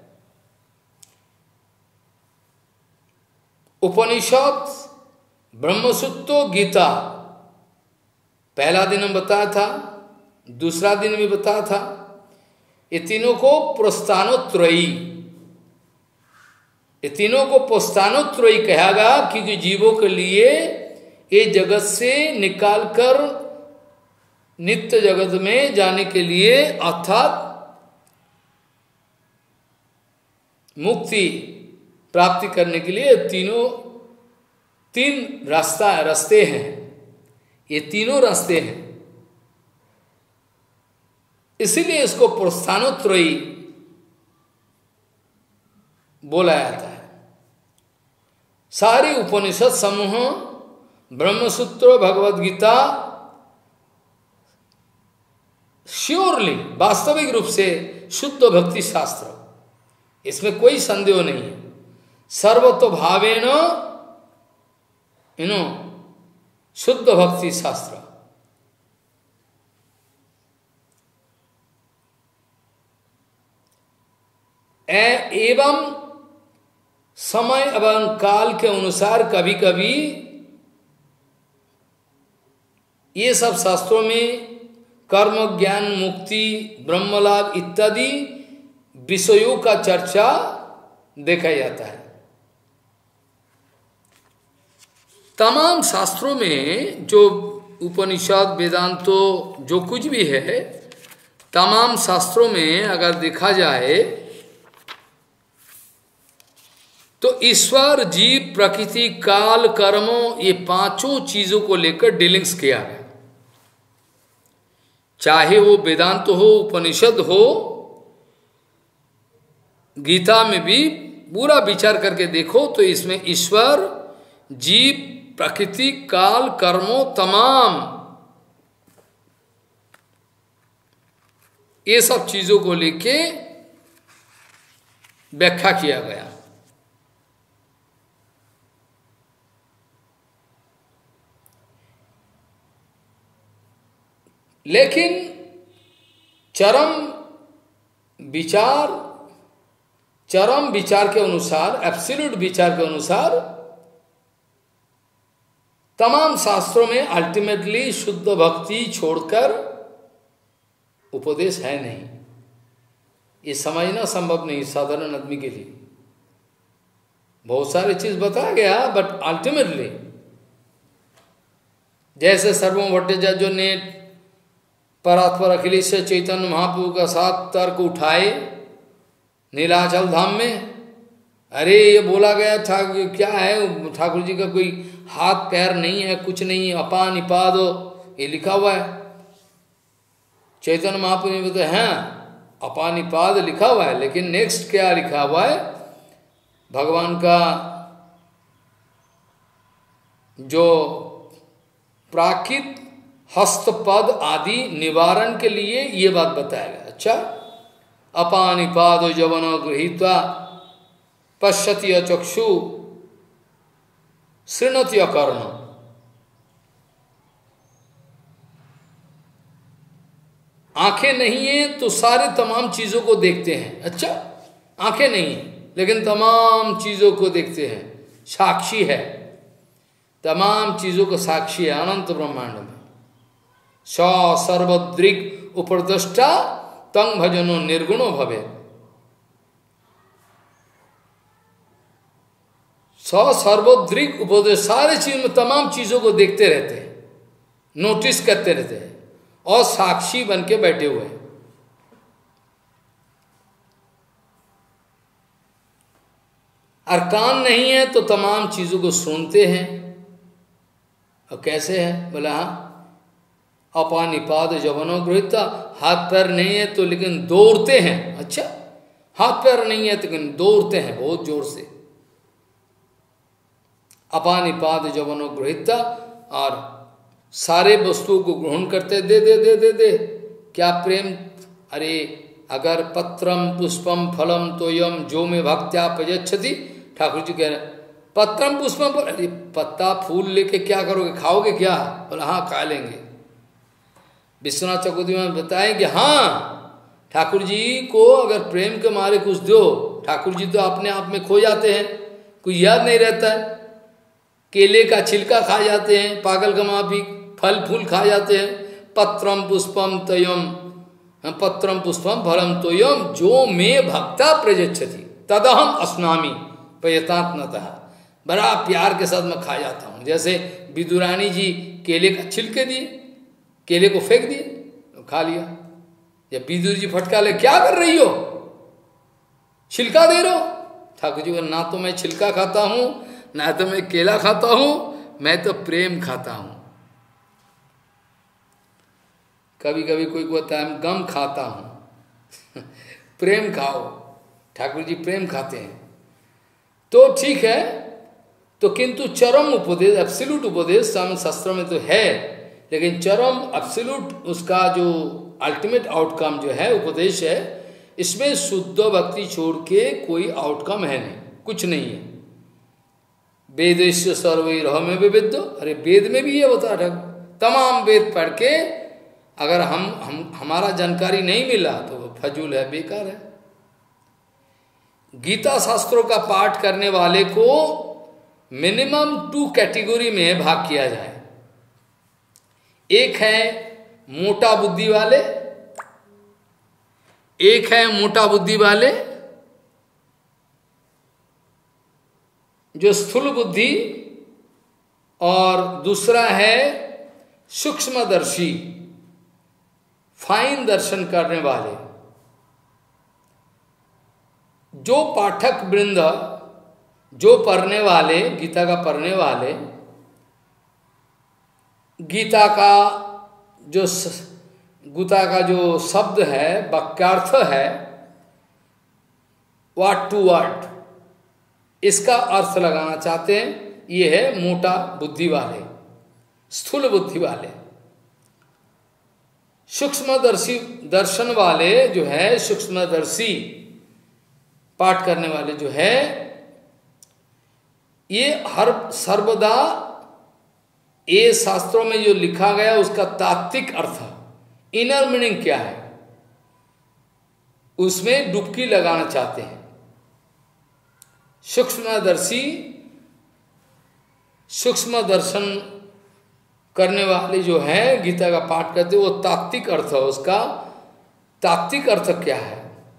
उपनिषद, ब्रह्मसूत्र, गीता, पहला दिन में बताया था, दूसरा दिन में बताया था, ये तीनों को प्रस्थानोत्रयी, ये तीनों को पोस्तानोत्रयी कहा गया, क्योंकि जीवों के लिए ये जगत से निकालकर नित्य जगत में जाने के लिए, अर्थात मुक्ति प्राप्ति करने के लिए तीन रास्ते हैं, ये तीनों रास्ते हैं। इसीलिए इसको पोस्तानोत्रयी बोला जाता है। सारे उपनिषद समूह, ब्रह्मसूत्र, भगवद गीता श्योरली वास्तविक रूप से शुद्ध भक्ति शास्त्र, इसमें कोई संदेह नहीं है। सर्वतो भावेन शुद्ध भक्ति शास्त्र। एवं समय एवं काल के अनुसार कभी कभी ये सब शास्त्रों में कर्म, ज्ञान, मुक्ति, ब्रह्मलाभ इत्यादि विषयों का चर्चा देखा जाता है। तमाम शास्त्रों में जो उपनिषद, वेदांतो जो कुछ भी है, तमाम शास्त्रों में अगर देखा जाए तो ईश्वर, जीव, प्रकृति, काल, कर्मों, ये पांचों चीजों को लेकर डीलिंग्स किया है। चाहे वो वेदांत हो, उपनिषद हो, गीता में भी पूरा विचार करके देखो तो इसमें ईश्वर, जीव, प्रकृति, काल, कर्मों, तमाम ये सब चीजों को लेके व्याख्या किया गया। लेकिन चरम विचार के अनुसार, एब्सोल्यूट विचार के अनुसार, तमाम शास्त्रों में अल्टीमेटली शुद्ध भक्ति छोड़कर उपदेश है नहीं। ये समझना संभव नहीं साधारण आदमी के लिए। बहुत सारी चीज बताया गया, बट अल्टीमेटली जैसे सर्वम भट्टाचार्य ने परात्पर अखिलेश चैतन्य महाप्रभु का साथ तर्क उठाए नीलाचल धाम में, अरे ये बोला गया था कि क्या है, ठाकुर जी का कोई हाथ पैर नहीं है, कुछ नहीं है, अपान निपाद ये लिखा हुआ है। चैतन्य महाप्रभु ने बताया हैं अपान निपाद लिखा हुआ है, लेकिन नेक्स्ट क्या लिखा हुआ है, भगवान का जो प्राकृत हस्तपद आदि निवारण के लिए ये बात बताया गया। अच्छा, अपानिपाद जवन गृहीत्वा पश्यति चक्षु शृणति अकर्ण। आंखें नहीं है तो सारे तमाम चीजों को देखते हैं। अच्छा, आंखें नहीं है लेकिन तमाम चीजों को देखते हैं, साक्षी है, तमाम चीजों को साक्षी है अनंत ब्रह्मांड में। स सर्वद्रिक उपरदृष्टा तंग भजनो निर्गुणो भवे। स सर्वद्रिक उपदेश, सारे चीज में तमाम चीजों को देखते रहते हैं, नोटिस करते रहते हैं और साक्षी बन के बैठे हुए हैं। और कान नहीं है तो तमाम चीजों को सुनते हैं। और कैसे है बोला, हाँ अपानिपाद जवनो गृहीता, हाथ पैर नहीं है तो लेकिन दौड़ते हैं। अच्छा, हाथ पैर नहीं है लेकिन दौड़ते हैं बहुत जोर से। अपानिपाद जवनो गृहीता, और सारे वस्तुओं को ग्रहण करते, दे दे दे दे दे। क्या प्रेम, अरे अगर पत्रम पुष्पम फलम तोयम जो में भक्त्या प्रयच्छति, ठाकुर जी कह रहे पत्रम पुष्पम, अरे पत्ता फूल लेके क्या करोगे, खाओगे क्या? बोला हाँ खा लेंगे। विश्वनाथ चक्रवर्ती में बताएं कि हाँ ठाकुर जी को अगर प्रेम के मारे कुछ दो, ठाकुर जी तो अपने आप में खो जाते हैं, कोई याद नहीं रहता है। केले का छिलका खा जाते हैं, पागल का माफी, फल फूल खा जाते हैं। पत्रम पुष्पम तयम, पत्रम पुष्पम फलम तोयम जो मे भक्ता प्रयच्छति तदहम अस्नामि, प्रयत्नात्मतः, बड़ा प्यार के साथ मैं खा जाता हूँ। जैसे विदुरानी जी केले का छिलके दिए, केले को फेंक दिए, खा लिया। या विदुर जी फटका ले, क्या कर रही हो, छिलका दे रहे हो? ठाकुर जी को, ना तो मैं छिलका खाता हूँ, ना तो मैं केला खाता हूँ, मैं तो प्रेम खाता हूँ। कभी कभी कोई कहता है मैं गम खाता हूँ प्रेम खाओ, ठाकुर जी प्रेम खाते हैं। तो ठीक है, तो किंतु चरम उपदेश, एब्सोल्यूट उपदेश शास्त्रों में तो है, लेकिन चरम एब्सोल्यूट उसका जो अल्टीमेट आउटकम जो है उपदेश है, इसमें शुद्ध भक्ति छोड़ के कोई आउटकम है नहीं, कुछ नहीं है। वेदेश्य सर्वैरह में वेद, अरे वेद में भी ये बता रहा, तमाम वेद पढ़ के अगर हमारा जानकारी नहीं मिला तो वो फजूल है, बेकार है। गीता शास्त्रों का पाठ करने वाले को मिनिमम 2 कैटेगरी में भाग किया जाए। एक है मोटा बुद्धि वाले, एक है मोटा बुद्धि वाले जो स्थूल बुद्धि, और दूसरा है सूक्ष्मदर्शी, फाइन दर्शन करने वाले। जो पाठक वृंद, जो पढ़ने वाले, गीता का पढ़ने वाले, गीता का जो शब्द है, वाक्यार्थ है, वर्ड टू वर्ड, इसका अर्थ लगाना चाहते हैं, ये है मोटा बुद्धि वाले, स्थूल बुद्धि वाले। सूक्ष्मदर्शी दर्शन वाले जो है, सूक्ष्मदर्शी पाठ करने वाले जो है, ये हर सर्वदा ये शास्त्रों में जो लिखा गया उसका तात्विक अर्थ, इनर मीनिंग क्या है, उसमें डुबकी लगाना चाहते हैं। सूक्ष्मदर्शी, सूक्ष्म दर्शन करने वाले जो है गीता का पाठ करते, वो तात्विक अर्थ है, उसका तात्विक अर्थ क्या है।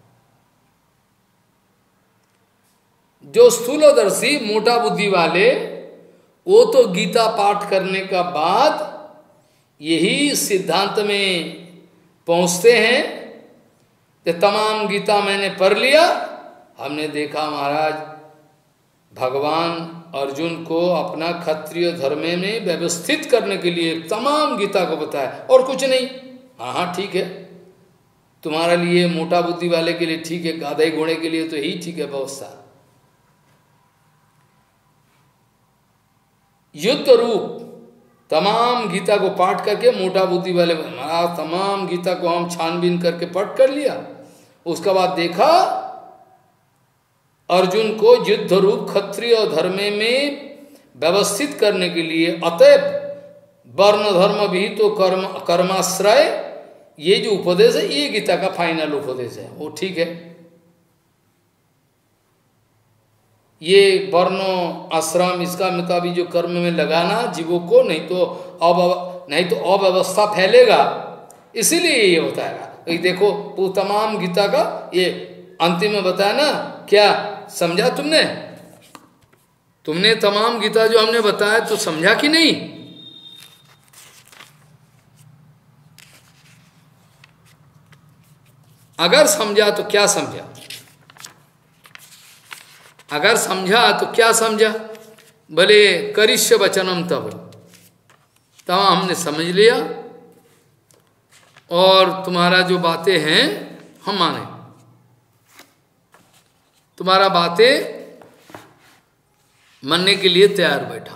जो स्थूलदर्शी मोटा बुद्धि वाले, वो तो गीता पाठ करने का बाद यही सिद्धांत में पहुंचते हैं कि तमाम गीता मैंने पढ़ लिया, हमने देखा महाराज भगवान अर्जुन को अपना क्षत्रिय धर्म में व्यवस्थित करने के लिए तमाम गीता को बताया, और कुछ नहीं। हाँ ठीक है, तुम्हारे लिए मोटा बुद्धि वाले के लिए ठीक है, गाधे घोड़े के लिए तो यही ठीक है व्यवस्था। युद्ध रूप तमाम गीता को पाठ करके मोटा बुद्धि वाले महाराज तमाम गीता को हम छानबीन करके पढ़ कर लिया, उसके बाद देखा अर्जुन को युद्ध रूप क्षत्रिय धर्म में व्यवस्थित करने के लिए, अतएव वर्ण धर्म भी तो कर्माश्रय, ये जो उपदेश है ये गीता का फाइनल उपदेश है, वो ठीक है। ये वर्ण आश्रम इसका मुताबिक जो कर्म में लगाना जीवों को, नहीं तो अव्यवस्था फैलेगा, इसीलिए ये बताएगा। ये देखो वो तमाम गीता का ये अंतिम में बताया ना, क्या समझा तुमने? तुमने तमाम गीता जो हमने बताया तो समझा कि नहीं? अगर समझा तो क्या समझा? अगर समझा तो क्या समझा? भले करिष्य वचनम तब हमने समझ लिया, और तुम्हारा जो बातें हैं हम माने, तुम्हारा बातें मानने के लिए तैयार बैठा हूं।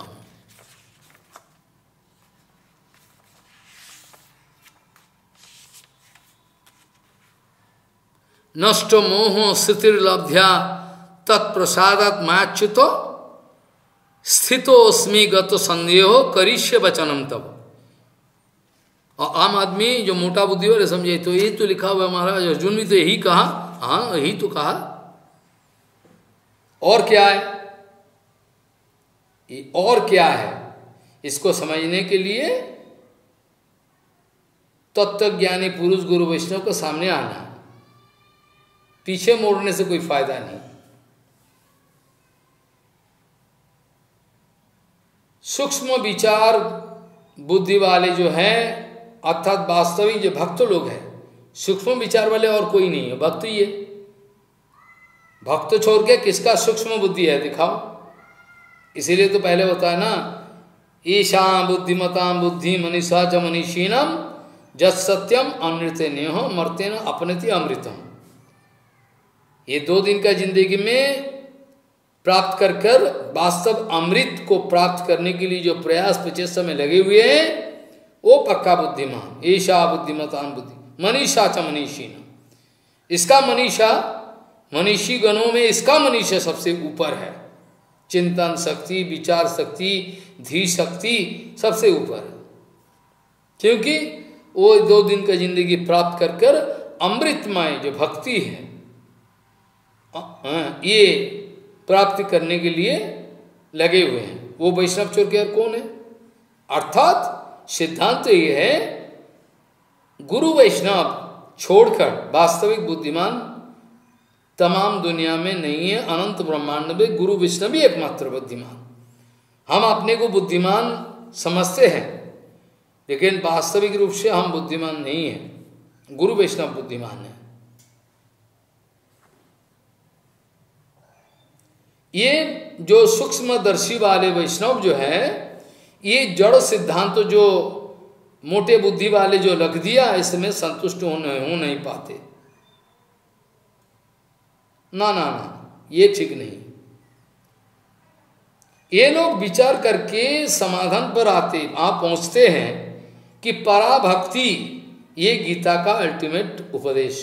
नष्ट मोह स्थितिर्लब्ध्या तत्प्रसादत माच्युतो स्थितोस्मि गत संदेह करिष्य वचनम तब। और आम आदमी जो मोटा बुद्धि वाले समझे तो ये तो लिखा हुआ महाराज अर्जुन भी तो यही कहा, हाँ यही तो कहा, और क्या है? और क्या है? इसको समझने के लिए तत्वज्ञानी पुरुष गुरु वैष्णव के सामने आना, पीछे मोड़ने से कोई फायदा नहीं। सूक्ष्म विचार बुद्धि वाले जो हैं, अर्थात वास्तविक जो भक्त लोग हैं, सूक्ष्म विचार वाले और कोई नहीं है, भक्त ही है। भक्त छोड़ के किसका सूक्ष्म बुद्धि है दिखाओ। इसीलिए तो पहले होता है ना, ईशा बुद्धिमताम बुद्धि मनीषा च मनीषीणम जत सत्यम अमृते नेहो मर्तेन अपनति अमृतम। ये 2 दिन का जिंदगी में प्राप्त कर कर वास्तव अमृत को प्राप्त करने के लिए जो प्रयास प्रचेष्टा में लगे हुए हैं, वो पक्का बुद्धिमान। ईशा बुद्धिमतान बुद्धि मनीषा च मनीषीणम। इसका मनीषा, मनीषी गणों में इसका मनीषा सबसे ऊपर है। चिंतन शक्ति, विचार शक्ति, धी शक्ति सबसे ऊपर है, क्योंकि वो 2 दिन का जिंदगी प्राप्त कर कर अमृतमय जो भक्ति है, ये प्राप्ति करने के लिए लगे हुए हैं। वो वैष्णव छोड़ के और कौन है? अर्थात सिद्धांत तो ये है, गुरु वैष्णव छोड़कर वास्तविक बुद्धिमान तमाम दुनिया में नहीं है। अनंत ब्रह्मांड में गुरु वैष्णव ही एकमात्र बुद्धिमान। हम अपने को बुद्धिमान समझते हैं, लेकिन वास्तविक रूप से हम बुद्धिमान नहीं है, गुरु वैष्णव बुद्धिमान है। ये जो सूक्ष्मदर्शी वाले वैष्णव जो है, ये जड़ सिद्धांत जो मोटे बुद्धि वाले जो लग दिया, इसमें संतुष्ट हो नहीं पाते। ना ना ना, ये ठीक नहीं। ये लोग विचार करके समाधान पर आते, आप पहुंचते हैं कि पराभक्ति ये गीता का अल्टीमेट उपदेश।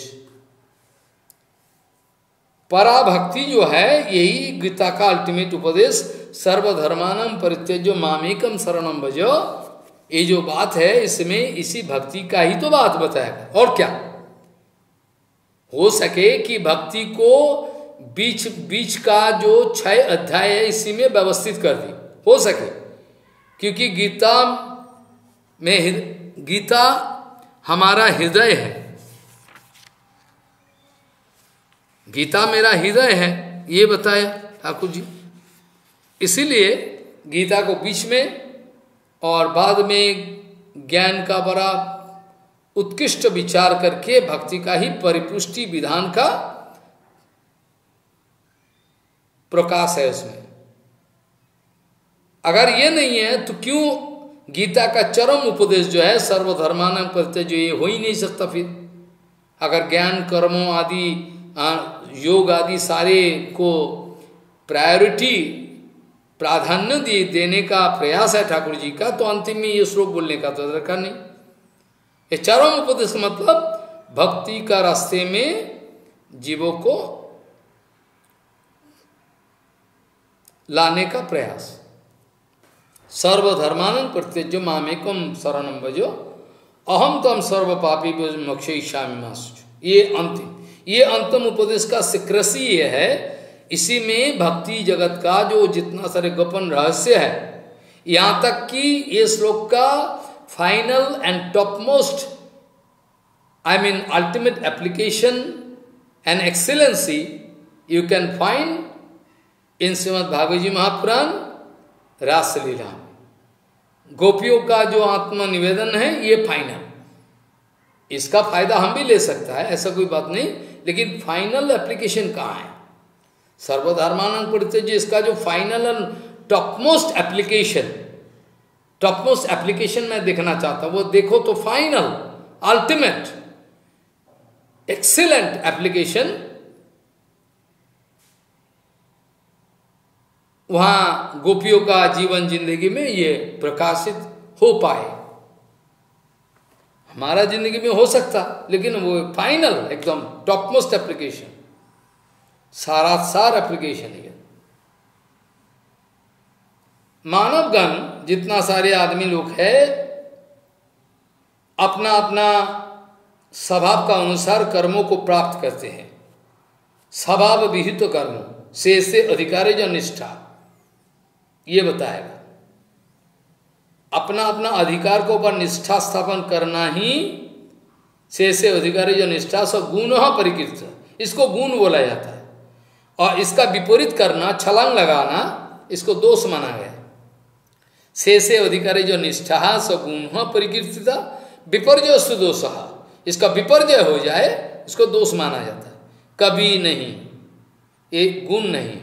पराभक्ति जो है यही गीता का अल्टीमेट उपदेश। सर्वधर्मानम परित्यज्य मामेकम शरणम भजो, ये जो बात है इसमें इसी भक्ति का ही तो बात बताएगा। और क्या हो सके कि भक्ति को बीच बीच का जो 6 अध्याय है इसी में व्यवस्थित कर दी, हो सके, क्योंकि गीता में, गीता हमारा हृदय है, गीता मेरा हृदय है, ये बताया ठाकुर जी। इसीलिए गीता को बीच में और बाद में ज्ञान का बड़ा उत्कृष्ट विचार करके भक्ति का ही परिपुष्टि विधान का प्रकाश है उसमें। अगर ये नहीं है तो क्यों गीता का चरम उपदेश जो है सर्वधर्मानम परित्यज्य, जो ये हो ही नहीं सकता फिर। अगर ज्ञान कर्मों आदि योग आदि सारे को प्रायोरिटी प्राधान्य देने का प्रयास है ठाकुर जी का, तो अंतिम में ये श्लोक बोलने का तो दरकार नहीं। ये चरम उपदेश मतलब भक्ति का रास्ते में जीवों को लाने का प्रयास। सर्वधर्मानंद परित्यज्य मामेकम शरणम भजो अहम तम सर्व पापी मोक्षयिष्यामि मा शुचि। ये अंतिम उपदेश का सिक्रेसी ये है। इसी में भक्ति जगत का जो जितना सारे गोपन रहस्य है, यहाँ तक कि ये श्लोक का final and top most, I mean ultimate application and excellency you can find in Shrimad Bhagavat ji Mahapurana Raslila. गोपियों का जो आत्म निवेदन है ये फाइनल, इसका फायदा हम भी ले सकता है, ऐसा कोई बात नहीं, लेकिन फाइनल एप्लीकेशन कहाँ है? सर्वधर्मानंद परित्यज्य, इसका जो फाइनल एंड टॉपमोस्ट एप्लीकेशन मैं देखना चाहता हूं, वो देखो तो फाइनल अल्टीमेट एक्सीलेंट एप्लीकेशन वहां गोपियों का जीवन जिंदगी में ये प्रकाशित हो पाए। हमारा जिंदगी में हो सकता, लेकिन वो फाइनल एकदम टॉप मोस्ट एप्लीकेशन, सारा सार एप्लीकेशन है। मानवगण जितना सारे आदमी लोग है, अपना अपना स्वभाव का अनुसार कर्मों को प्राप्त करते हैं। स्वभाव विहित कर्म से अधिकारी जो निष्ठा, ये बताएगा। अपना अपना अधिकार को ऊपर निष्ठा स्थापन करना ही से अधिकारी जो निष्ठा सब गुण परिकृत, इसको गुण बोला जाता है। और इसका विपरीत करना, छलांग लगाना, इसको दोष माना गया। शेषे अधिकारी जो निष्ठा सगुण परिकीर्तिता विपर्यस्तु दोषः, इसका विपर्जय हो जाए इसको दोष माना जाता है, कभी नहीं, एक गुण नहीं।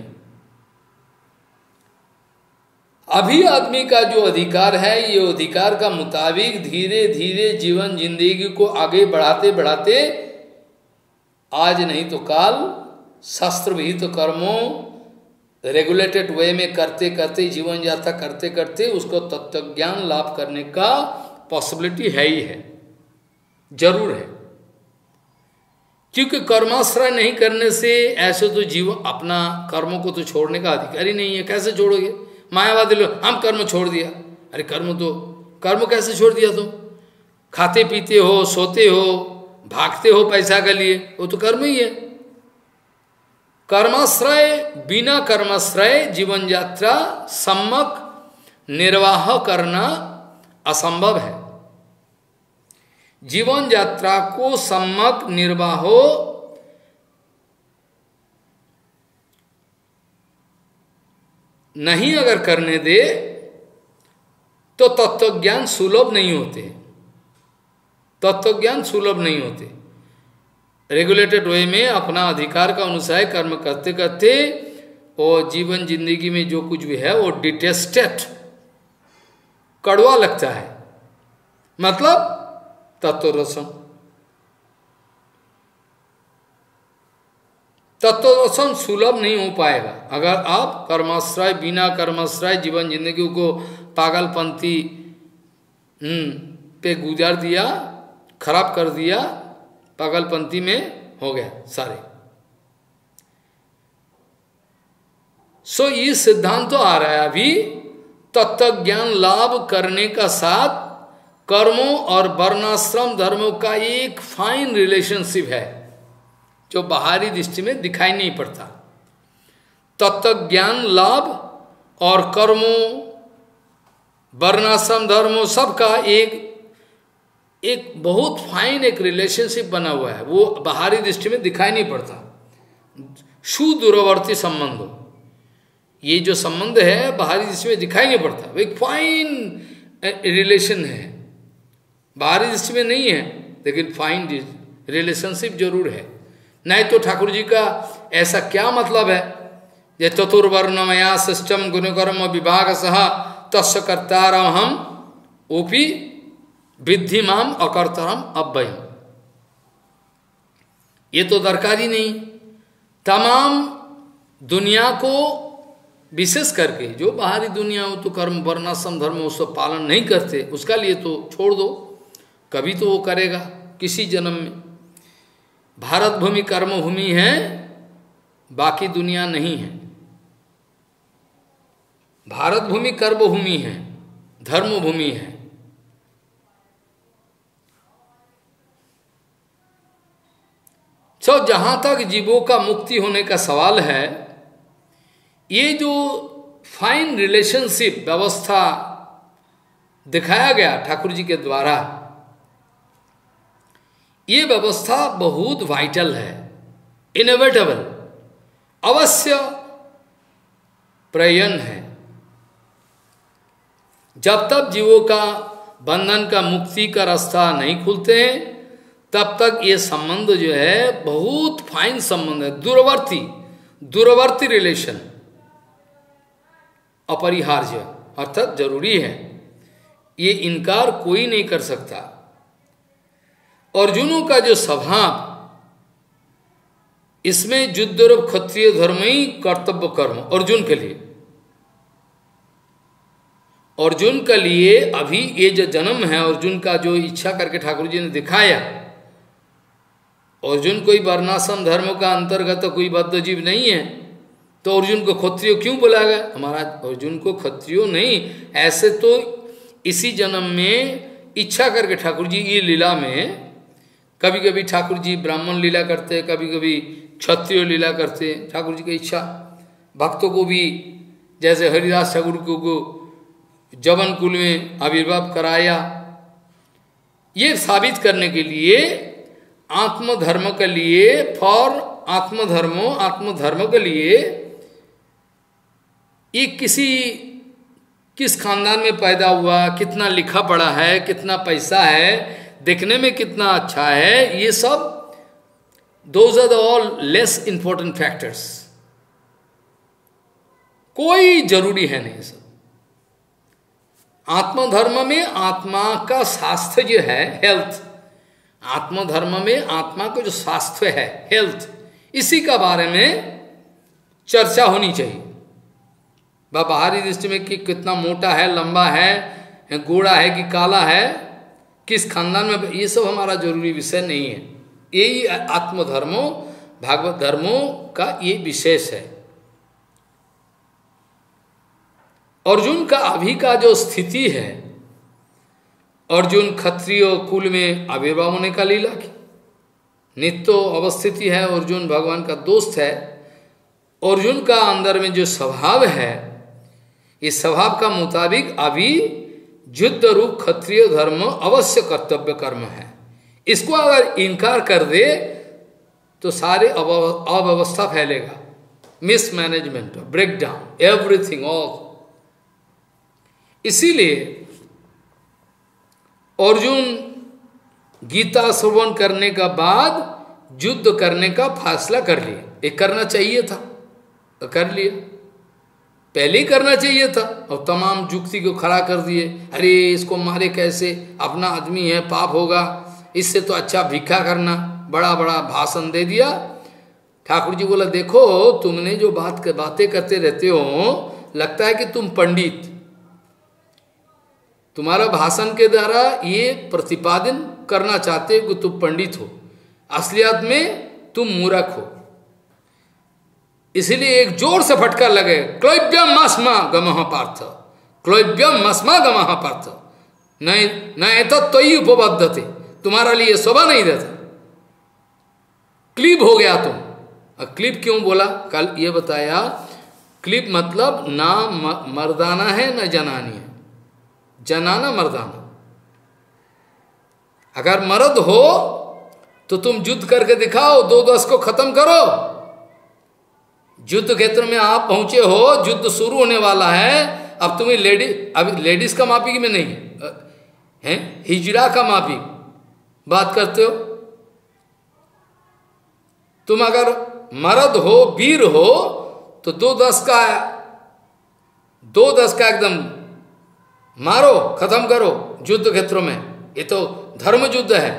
अभी आदमी का जो अधिकार है, ये अधिकार का मुताबिक धीरे धीरे जीवन जिंदगी को आगे बढ़ाते बढ़ाते आज नहीं तो काल शास्त्र विहित तो कर्मों रेगुलेटेड वे में करते करते जीवन यात्रा करते करते उसको तत्व ज्ञान लाभ करने का पॉसिबिलिटी है ही है, जरूर है। क्योंकि कर्माश्रय नहीं करने से ऐसे तो जीवन अपना कर्मों को तो छोड़ने का अधिकार ही नहीं है। कैसे छोड़ोगे? मायावादी लोग हम कर्म छोड़ दिया, अरे कर्म कैसे छोड़ दिया तुम? खाते पीते हो, सोते हो, भागते हो पैसा के लिए, वो तो कर्म ही है। कर्माश्रय, बिना कर्माश्रय जीवन यात्रा सम्यक निर्वाह करना असंभव है। जीवन यात्रा को सम्यक निर्वाह नहीं अगर करने दे तो तत्वज्ञान सुलभ नहीं होते, तत्वज्ञान सुलभ नहीं होते। रेगुलेटेड वे में अपना अधिकार का अनुसार कर्म करते करते और जीवन जिंदगी में जो कुछ भी है वो डिटेस्टेड, कड़वा लगता है, मतलब तत्वदर्शन। तत्वदर्शन सुलभ नहीं हो पाएगा अगर आप कर्माश्रय, बिना कर्माश्रय जीवन जिंदगी को पागलपंथी पे गुजार दिया, खराब कर दिया, पागलपंथी में हो गया सारे। सो ये सिद्धांत तो आ रहा है अभी तत्व ज्ञान लाभ करने का साथ कर्मों और वर्णाश्रम धर्मों का एक फाइन रिलेशनशिप है जो बाहरी दृष्टि में दिखाई नहीं पड़ता। तत्व ज्ञान लाभ और कर्मों, वर्णाश्रम धर्मों सबका एक बहुत फाइन एक रिलेशनशिप बना हुआ है, वो बाहरी दृष्टि में दिखाई नहीं पड़ता। सुदूरवर्ती संबंध, ये जो संबंध है बाहरी दृष्टि में दिखाई नहीं पड़ता, वो एक फाइन रिलेशन है, बाहरी दृष्टि में नहीं है लेकिन फाइन रिलेशनशिप जरूर है। नहीं तो ठाकुर जी का ऐसा क्या मतलब है ये चतुर्वर्णमया सिस्टम गुणकर्म विभाग सह तस्य कर्तारम हम ओपी विद्धिमाम अकर्तरम अव्ययम, ये तो दरकार ही नहीं। तमाम दुनिया को विशेष करके जो बाहरी दुनिया हो तो कर्म वर्णाश्रम धर्म उसको पालन नहीं करते, उसका लिए तो छोड़ दो, कभी तो वो करेगा किसी जन्म में। भारत भूमि कर्म भूमि है, बाकी दुनिया नहीं है। भारत भूमि कर्म भूमि है, धर्म भूमि है। तो जहां तक जीवों का मुक्ति होने का सवाल है, ये जो फाइन रिलेशनशिप व्यवस्था दिखाया गया ठाकुर जी के द्वारा, ये व्यवस्था बहुत वाइटल है, इनोवेटेबल, अवश्य प्रयन है। जब तक जीवों का बंधन का मुक्ति का रास्ता नहीं खुलते हैं तब तक ये संबंध जो है बहुत फाइन संबंध है, दूरवर्ती रिलेशन अपरिहार्य अर्थात जरूरी है, ये इनकार कोई नहीं कर सकता। अर्जुनों का जो स्वभाव, इसमें युद्ध और क्षत्रिय धर्म ही कर्तव्य कर्म अर्जुन के लिए, अर्जुन के लिए अभी ये जो जन्म है, अर्जुन का जो इच्छा करके ठाकुर जी ने दिखाया, अर्जुन कोई वर्णाश्रम धर्म का अंतर्गत कोई बद्ध जीव नहीं है, तो अर्जुन को क्षत्रियो क्यों बोला गया? हमारा अर्जुन को क्षत्रियो नहीं, ऐसे तो इसी जन्म में इच्छा करके ठाकुर जी ये लीला में कभी कभी ठाकुर जी ब्राह्मण लीला करते, कभी कभी क्षत्रिय लीला करते, ठाकुर जी की इच्छा। भक्तों को भी जैसे हरिदास ठाकुर को जवन कुल में आविर्भाव कराया, ये साबित करने के लिए आत्मधर्म के लिए, फॉर आत्मधर्म के लिए, ये किस खानदान में पैदा हुआ, कितना लिखा पढ़ा है, कितना पैसा है, देखने में कितना अच्छा है, ये सब those are the all less important factors, कोई जरूरी है नहीं सब। आत्मधर्म में आत्मा का स्वास्थ्य जो है, हेल्थ, आत्मधर्म में आत्मा का जो स्वास्थ्य है, हेल्थ, इसी का बारे में चर्चा होनी चाहिए। बाहरी दृष्टि में कि कितना मोटा है, लंबा है, गोरा है कि काला है, किस खानदान में, ये सब हमारा जरूरी विषय नहीं है। यही आत्मधर्मों, भागवत धर्मों का ये विशेष है। अर्जुन का अभी का जो स्थिति है, अर्जुन क्षत्रिय कुल में आविर्भाव होने का लीला की नित्य अवस्थिति है, अर्जुन भगवान का दोस्त है। अर्जुन का अंदर में जो स्वभाव है, इस स्वभाव का मुताबिक अभी युद्ध रूप क्षत्रिय धर्म अवश्य कर्तव्य कर्म है। इसको अगर इनकार कर दे तो सारे अव्यवस्था फैलेगा, मिसमैनेजमेंट, ब्रेकडाउन, एवरीथिंग ऑल। इसीलिए अर्जुन गीता श्रवण करने का बाद युद्ध करने का फैसला कर लिया। ये करना चाहिए था तो कर लिया, पहले ही करना चाहिए था, और तमाम युक्ति को खड़ा कर दिए। अरे इसको मारे कैसे, अपना आदमी है, पाप होगा, इससे तो अच्छा भिक्षा करना, बड़ा बड़ा भाषण दे दिया। ठाकुर जी बोला, देखो तुमने जो बातें करते रहते हो, लगता है कि तुम पंडित, तुम्हारा भाषण के द्वारा ये प्रतिपादन करना चाहते हो कि तुम पंडित हो, असलियत में तुम मूर्ख हो। इसलिए एक जोर से फटकार लगे, क्लैब्यम मस्मा गमः पार्थ, क्लैब्यम मस्मा गमः पार्थ, नहीं न तो ही उपबद्धते, तुम्हारा लिए शोभा नहीं रहता, क्लिप हो गया तुम। क्लिप क्यों बोला, कल ये बताया, क्लिप मतलब ना मर्दाना है ना जनानी है, जनाना मर्दाना। अगर मर्द हो तो तुम युद्ध करके दिखाओ, 2-10 को खत्म करो। युद्ध क्षेत्र में आप पहुंचे हो, युद्ध शुरू होने वाला है, अब तुम्हें अभी लेडीज का माफी में नहीं है, हिजड़ा का माफी बात करते हो। तुम अगर मर्द हो, वीर हो, तो 2-10 का एकदम मारो, खत्म करो युद्ध क्षेत्रों में। ये तो धर्म युद्ध है,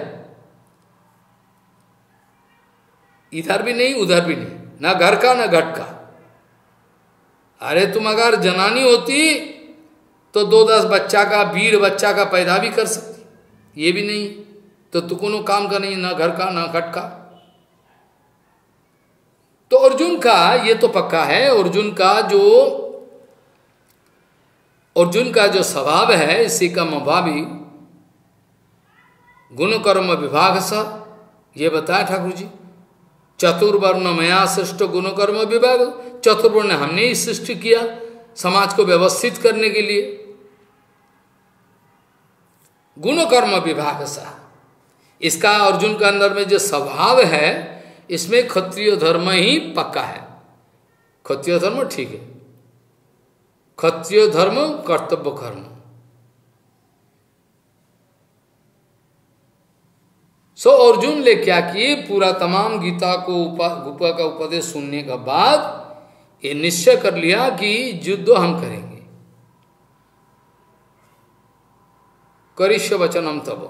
इधर भी नहीं उधर भी नहीं, ना घर का ना घट का। अरे तुम अगर जनानी होती तो 2-10 बच्चा का, वीर बच्चा का पैदा भी कर सकती, ये भी नहीं तो तू कोनो काम का नहीं, ना घर का ना घट का। तो अर्जुन का ये तो पक्का है, अर्जुन का जो स्वभाव है, इसी का मभावी गुण कर्म विभाग सा, ये बताया ठाकुर जी। चतुर्वर्ण मया सृष्ट गुण कर्म विभाग, चतुर्वर्ण हमने ही सृष्टि किया समाज को व्यवस्थित करने के लिए। गुण कर्म विभाग सा, इसका अर्जुन के अंदर में जो स्वभाव है, इसमें क्षत्रिय धर्म ही पक्का है। क्षत्रिय धर्म ठीक है, क्षत्रिय धर्म कर्तव्य कर्म। सो अर्जुन ने क्या किए, पूरा तमाम गीता गुपा का उपदेश सुनने के बाद ये निश्चय कर लिया कि युद्ध हम करेंगे। करिष्य वचनम तब।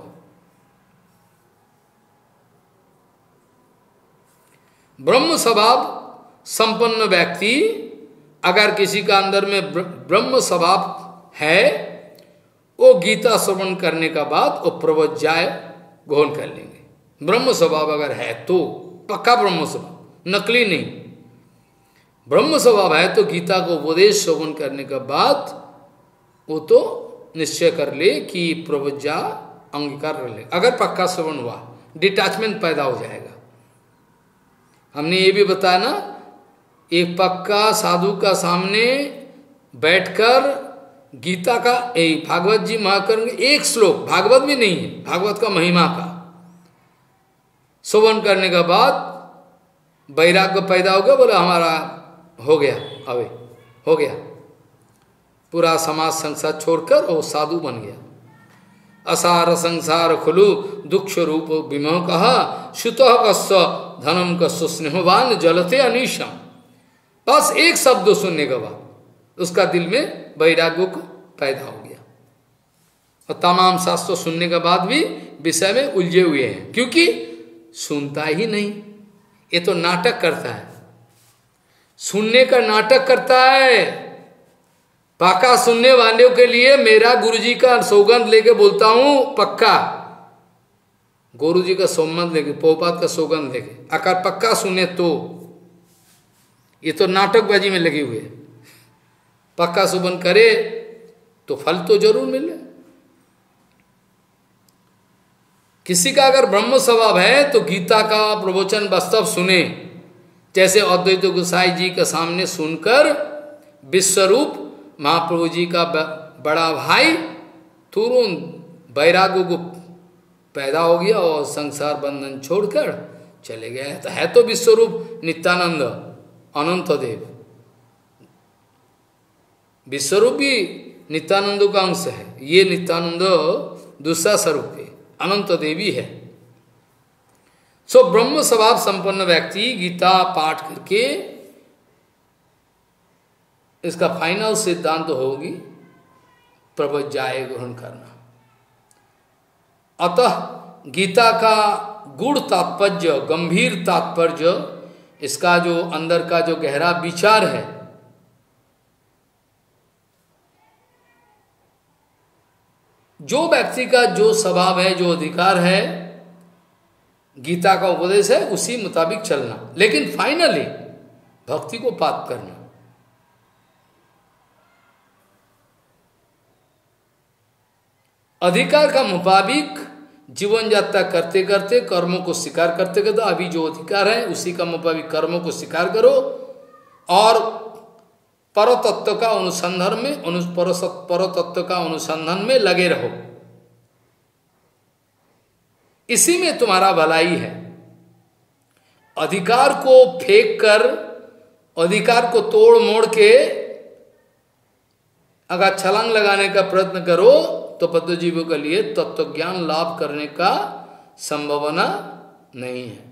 ब्रह्म स्वभाव संपन्न व्यक्ति, अगर किसी का अंदर में ब्रह्म स्वभाव है, वो गीता श्रवण करने का बाद वो प्रवज्जाय ग्रहण कर लेंगे। ब्रह्म स्वभाव अगर है तो पक्का ब्रह्म स्वभाव, नकली नहीं। ब्रह्म स्वभाव है तो गीता को उपदेश श्रवण करने के बाद वो तो निश्चय कर ले कि प्रवज्जा अंगीकार कर ले। अगर पक्का श्रवण हुआ, डिटैचमेंट पैदा हो जाएगा। हमने ये भी बताया ना, एक पक्का साधु का सामने बैठकर गीता का भागवत जी महाकर्ण एक श्लोक, भागवत में नहीं है, भागवत का महिमा का श्रवण करने के बाद वैराग्य पैदा हो गया, बोला हमारा हो गया, अबे हो गया। पूरा समाज संसार छोड़कर वो साधु बन गया। असार संसार खुलु दुख स्वरूप विमोह कहा सुतः कस्य धनम कस्य स्नेहवान जलते अनिशम। बस एक शब्द सुनने के बाद उसका दिल में वैराग्य को पैदा हो गया, और तमाम शास्त्र सुनने के बाद भी विषय में उलझे हुए हैं, क्योंकि सुनता ही नहीं। ये तो नाटक करता है, सुनने का नाटक करता है। पक्का सुनने वालों के लिए मेरा गुरुजी का सौगंध लेके बोलता हूं, पक्का गुरुजी का सौगंध लेके, पोपात का सौगंध लेके, अगर पक्का सुने तो। ये तो नाटकबाजी में लगे हुए, पक्का सुबन करे तो फल तो जरूर मिले। किसी का अगर ब्रह्म स्वभाव है तो गीता का प्रवचन वास्तव सुने, जैसे अद्वैत गोसाई जी के सामने सुनकर विश्वरूप महाप्रभु जी का बड़ा भाई तुरंत वैराग्य को पैदा हो गया और संसार बंधन छोड़कर चले गए। तो है तो विश्वरूप नित्यानंद अनंत देव, विश्वरूप भी नित्यानंद का अंश है। ये नित्यानंद दूसरा स्वरूप है, अनंत देवी है। सो ब्रह्म स्वभाव संपन्न व्यक्ति गीता पाठ करके इसका फाइनल सिद्धांत होगी प्रवज्याय ग्रहण करना। अतः गीता का गूढ़ तात्पर्य, गंभीर तात्पर्य, इसका जो अंदर का जो गहरा विचार है, जो व्यक्ति का जो स्वभाव है, जो अधिकार है, गीता का उपदेश है, उसी मुताबिक चलना, लेकिन फाइनली भक्ति को प्राप्त करना। अधिकार का मुताबिक जीवन यात्रा करते करते, कर्मों को स्वीकार करते करते, अभी जो अधिकार है उसी का मुताबिक कर्मों को स्वीकार करो और परतत्व का अनुसंधान में, परतत्व का अनुसंधान में लगे रहो। इसी में तुम्हारा भलाई है। अधिकार को फेंक कर, अधिकार को तोड़ मोड़ के अगर छलांग लगाने का प्रयत्न करो तो बद्धजीवों के लिए तत्व ज्ञान लाभ करने का संभावना नहीं है।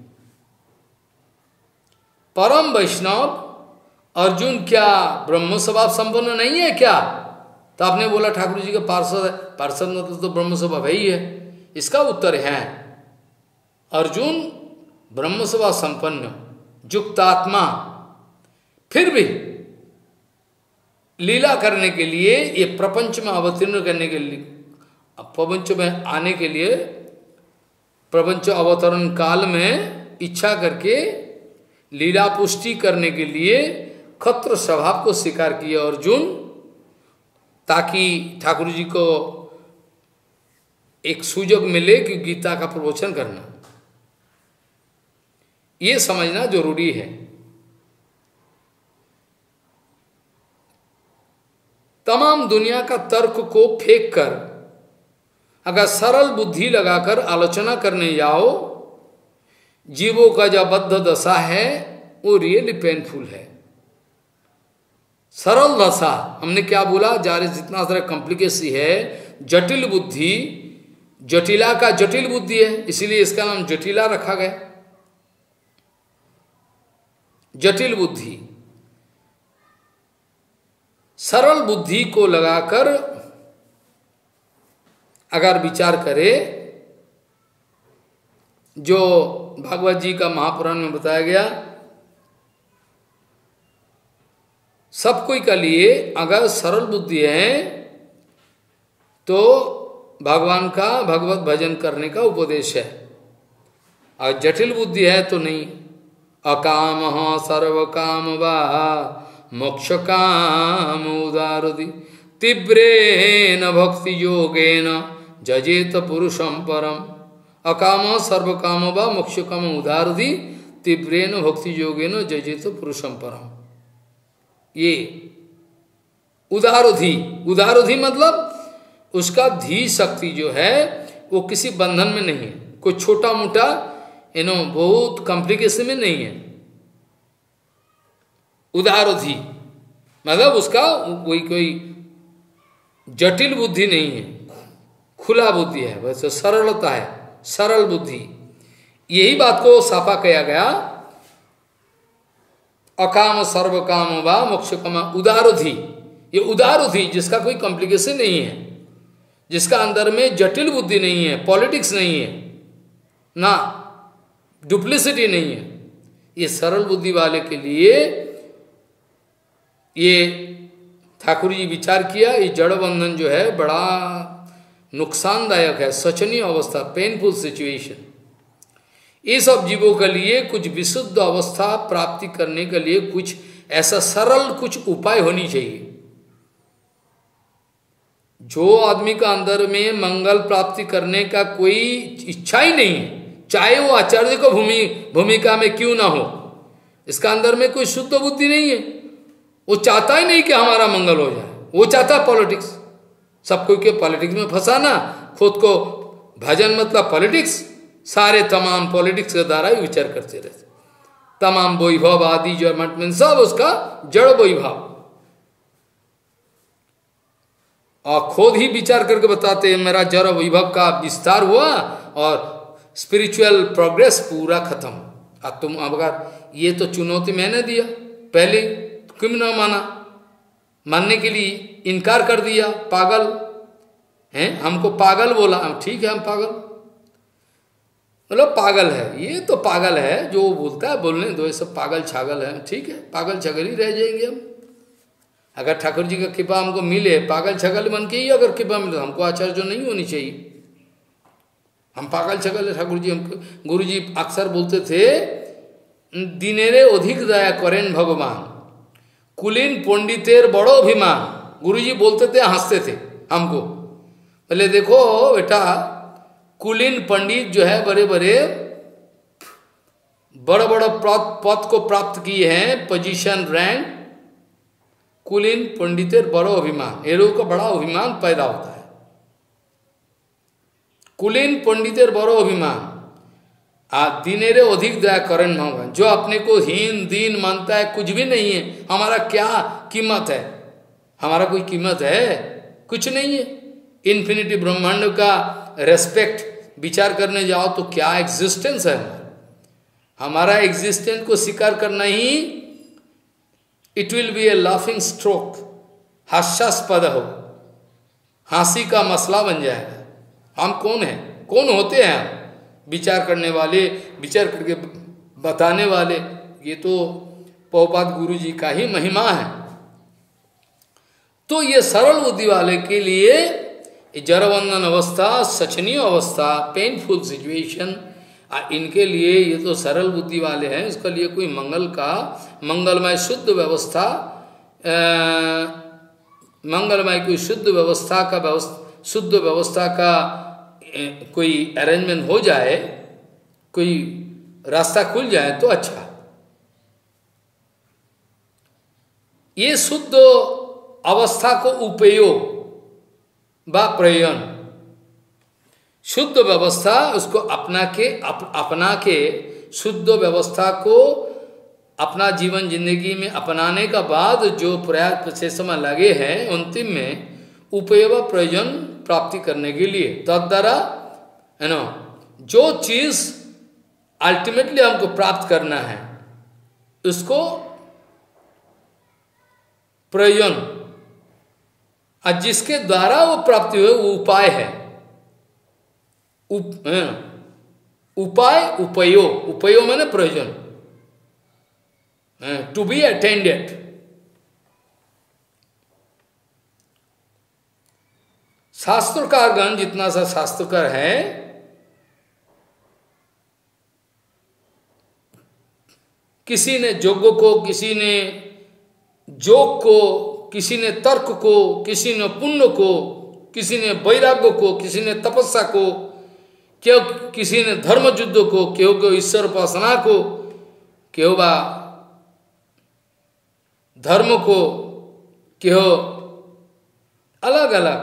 परम वैष्णव अर्जुन क्या ब्रह्म स्वभाव संपन्न नहीं है क्या? तो आपने बोला ठाकुर जी का पार्षद है, पार्षद मतलब तो ब्रह्म स्वभाव ही है। इसका उत्तर है अर्जुन ब्रह्म स्वभाव संपन्न युक्तात्मा, फिर भी लीला करने के लिए, ये प्रपंच में अवतीर्ण करने के लिए, प्रपंच में आने के लिए, प्रपंच अवतरण काल में इच्छा करके लीला पुष्टि करने के लिए क्षत्र स्वभाव को स्वीकार किया अर्जुन, ताकि ठाकुर जी को एक सुजोग मिले कि गीता का प्रवचन करना। ये समझना जरूरी है। तमाम दुनिया का तर्क को फेंक कर अगर सरल बुद्धि लगाकर आलोचना करने जाओ, जीवों का जो बद्ध दशा है वो रियली पेनफुल है। सरल दशा, हमने क्या बोला, जारे जितना सारा कॉम्प्लिकेसी है, जटिल बुद्धि, जटिला का जटिल बुद्धि है, इसीलिए इसका नाम जटिला रखा गया। जटिल बुद्धि, सरल बुद्धि को लगाकर अगर विचार करे, जो भागवत जी का महापुराण में बताया गया, सब कोई के लिए अगर सरल बुद्धि है तो भगवान का भगवत भजन करने का उपदेश है, और जटिल बुद्धि है तो नहीं। अकाम सर्व काम वा मोक्ष काम उदारुदि तीव्रेन भक्ति योगेन जजेत पुरुषम परम। अकाम सर्व काम वा मोक्ष काम उदारुदि तीव्रेन भक्ति योगेन जजेत पुरुषम परम। ये उदारोधि, उदारोधि मतलब उसका धी शक्ति जो है वो किसी बंधन में नहीं है, कोई छोटा मोटा बहुत कॉम्प्लिकेशन में नहीं है। उदारोधि मतलब उसका कोई जटिल बुद्धि नहीं है, खुला बुद्धि है, वैसे सरलता है, सरल बुद्धि। यही बात को साफा किया गया, अकाम सर्व काम वा मोक्ष कामा उदारोधि। ये उदारोधि जिसका कोई कॉम्प्लिकेशन नहीं है, जिसका अंदर में जटिल बुद्धि नहीं है, पॉलिटिक्स नहीं है, ना डुप्लिसिटी नहीं है, ये सरल बुद्धि वाले के लिए ये ठाकुर जी विचार किया। ये जड़ बंधन जो है बड़ा नुकसानदायक है, शोचनीय अवस्था, पेनफुल सिचुएशन। ये सब जीवों के लिए कुछ विशुद्ध अवस्था प्राप्ति करने के लिए कुछ ऐसा सरल कुछ उपाय होनी चाहिए। जो आदमी का अंदर में मंगल प्राप्ति करने का कोई इच्छा ही नहीं है, चाहे वो आचार्य को भूमिका में क्यों ना हो, इसका अंदर में कोई शुद्ध बुद्धि नहीं है, वो चाहता ही नहीं कि हमारा मंगल हो जाए, वो चाहता पॉलिटिक्स, सबको के पॉलिटिक्स में फंसाना, खुद को भजन मतलब पॉलिटिक्स, सारे तमाम पॉलिटिक्स के द्वारा ही विचार करते रहते, तमाम वैभव आदि जो मठ में सब उसका जड़ वैभव, और खुद ही विचार करके बताते हैं मेरा जड़ वैभव का विस्तार हुआ और स्पिरिचुअल प्रोग्रेस पूरा खत्म। अब तुम अगर ये तो चुनौती मैंने दिया, पहले क्यों ना माना, मानने के लिए इनकार कर दिया, पागल हैं, हमको पागल बोला, हम ठीक है, हम पागल मतलब पागल है, ये तो पागल है जो बोलता है, बोलने दो, ये सब पागल छागल है, ठीक है, पागल छगल ही रह जाएंगे हम। अगर ठाकुर जी का कृपा हमको मिले, पागल छगल बन के ही अगर कृपा मिले, हमको आचार्य नहीं होनी चाहिए, हम पागल छगल है। ठाकुर जी हमको, गुरु जी अक्सर बोलते थे, दिनेरे अधिक दया करें भगवान, कुलीन पंडितेर बड़ो अभिमान। गुरु जी बोलते थे, हंसते थे हमको, बोले देखो बेटा, कुलीन पंडित जो है बड़े बड़े बड़े बड़े पद को प्राप्त किए हैं, पोजीशन रैंक, कुलीन पंडितेर बड़ो अभिमान, ये लोगों का बड़ा अभिमान पैदा होता है। कुलीन पंडितेर बड़ो अभिमान, दिनेरे अधिक दया करें भगवान, जो अपने को हीन दीन मानता है, कुछ भी नहीं है, हमारा क्या कीमत है, हमारा कोई कीमत है, कुछ नहीं है। इन्फिनिटी ब्रह्मांड का रेस्पेक्ट विचार करने जाओ तो क्या एग्जिस्टेंस है, हमारा एग्जिस्टेंस को स्वीकार करना ही, it will be a laughing stroke, हास्यास्पद हो, हंसी का मसला बन जाएगा। हम कौन है, कौन होते हैं हम, विचार करने वाले, विचार करके बताने वाले, ये तो पौपाद गुरु जी का ही महिमा है। तो ये सरल बुद्धि वाले के लिए जड़बंधन अवस्था, शोचनीय अवस्था, पेनफुल सिचुएशन, इनके लिए ये तो सरल बुद्धि वाले हैं, इसके लिए कोई मंगलमय शुद्ध व्यवस्था, मंगलमय कोई शुद्ध व्यवस्था का कोई अरेंजमेंट हो जाए, कोई रास्ता खुल जाए तो अच्छा। ये शुद्ध अवस्था को उपयोग व प्रयोजन, शुद्ध व्यवस्था उसको अपना के शुद्ध व्यवस्था को अपना जीवन जिंदगी में अपनाने का बाद जो प्रयास से समय लगे हैं, अंतिम में उपयोग प्रयोजन प्राप्ति करने के लिए, तद्वारा है ना, जो चीज अल्टीमेटली हमको प्राप्त करना है उसको प्रयोजन, और जिसके द्वारा वो प्राप्ति हुए वो उपाय है। उपाय उपयोग, उपयोग माने प्रयोजन, टू बी अटेंडेड। शास्त्रकारगण जितना सा शास्त्रकार है, किसी ने यज्ञ को, किसी ने जोग को, किसी ने तर्क को, किसी ने पुण्य को, किसी ने वैराग्य को, किसी ने तपस्या को, क्यों किसी ने धर्म युद्ध को, क्यों को ईश्वर उपासना को, क्यों बा धर्म को, क्यों अलग अलग